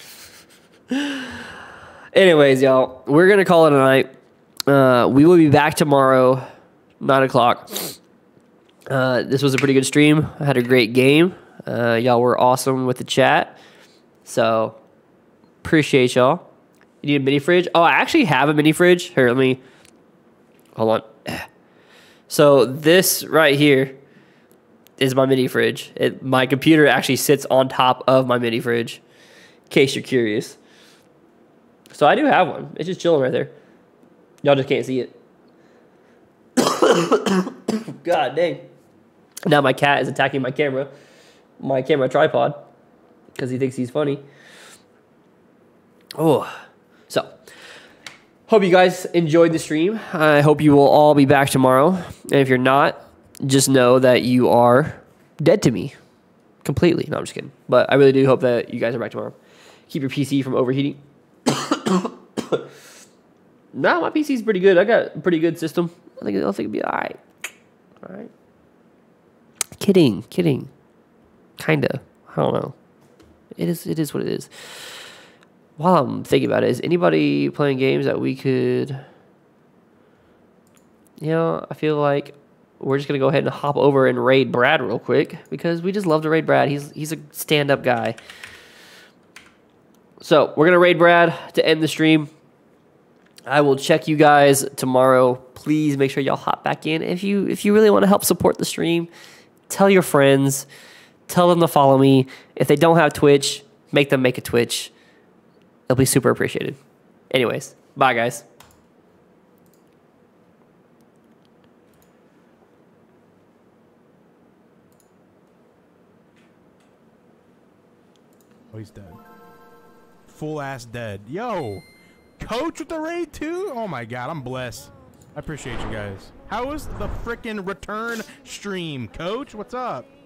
Anyways, y'all, we're going to call it a night. Uh, we will be back tomorrow, nine o'clock. Uh, this was a pretty good stream. I had a great game. Uh, y'all were awesome with the chat. So, appreciate y'all. You need a mini fridge? Oh, I actually have a mini fridge. Here, let me... Hold on. So, this right here is my mini fridge. It, my computer actually sits on top of my mini fridge, in case you're curious. So, I do have one. It's just chilling right there. Y'all just can't see it. God dang. Now my cat is attacking my camera. My camera tripod. Because he thinks he's funny. Oh. So. Hope you guys enjoyed the stream. I hope you will all be back tomorrow. And if you're not, just know that you are dead to me. Completely. No, I'm just kidding. But I really do hope that you guys are back tomorrow. Keep your P C from overheating. No, my P C's pretty good. I got a pretty good system. I think, I think it'll be all right. All right. Kidding. Kidding. Kinda. I don't know. It is, it is what it is. While I'm thinking about it, is anybody playing games that we could... You know, I feel like we're just going to go ahead and hop over and raid Brad real quick. Because we just love to raid Brad. He's, he's a stand-up guy. So, we're going to raid Brad to end the stream. I will check you guys tomorrow. Please make sure y'all hop back in. If you if you really want to help support the stream, tell your friends. Tell them to follow me. If they don't have Twitch, make them make a Twitch. It'll be super appreciated. Anyways, bye, guys. Oh, he's dead. Full ass dead. Yo! Coach with the raid too? Oh my god, I'm blessed. I appreciate you guys. How was the frickin' return stream, Coach? What's up?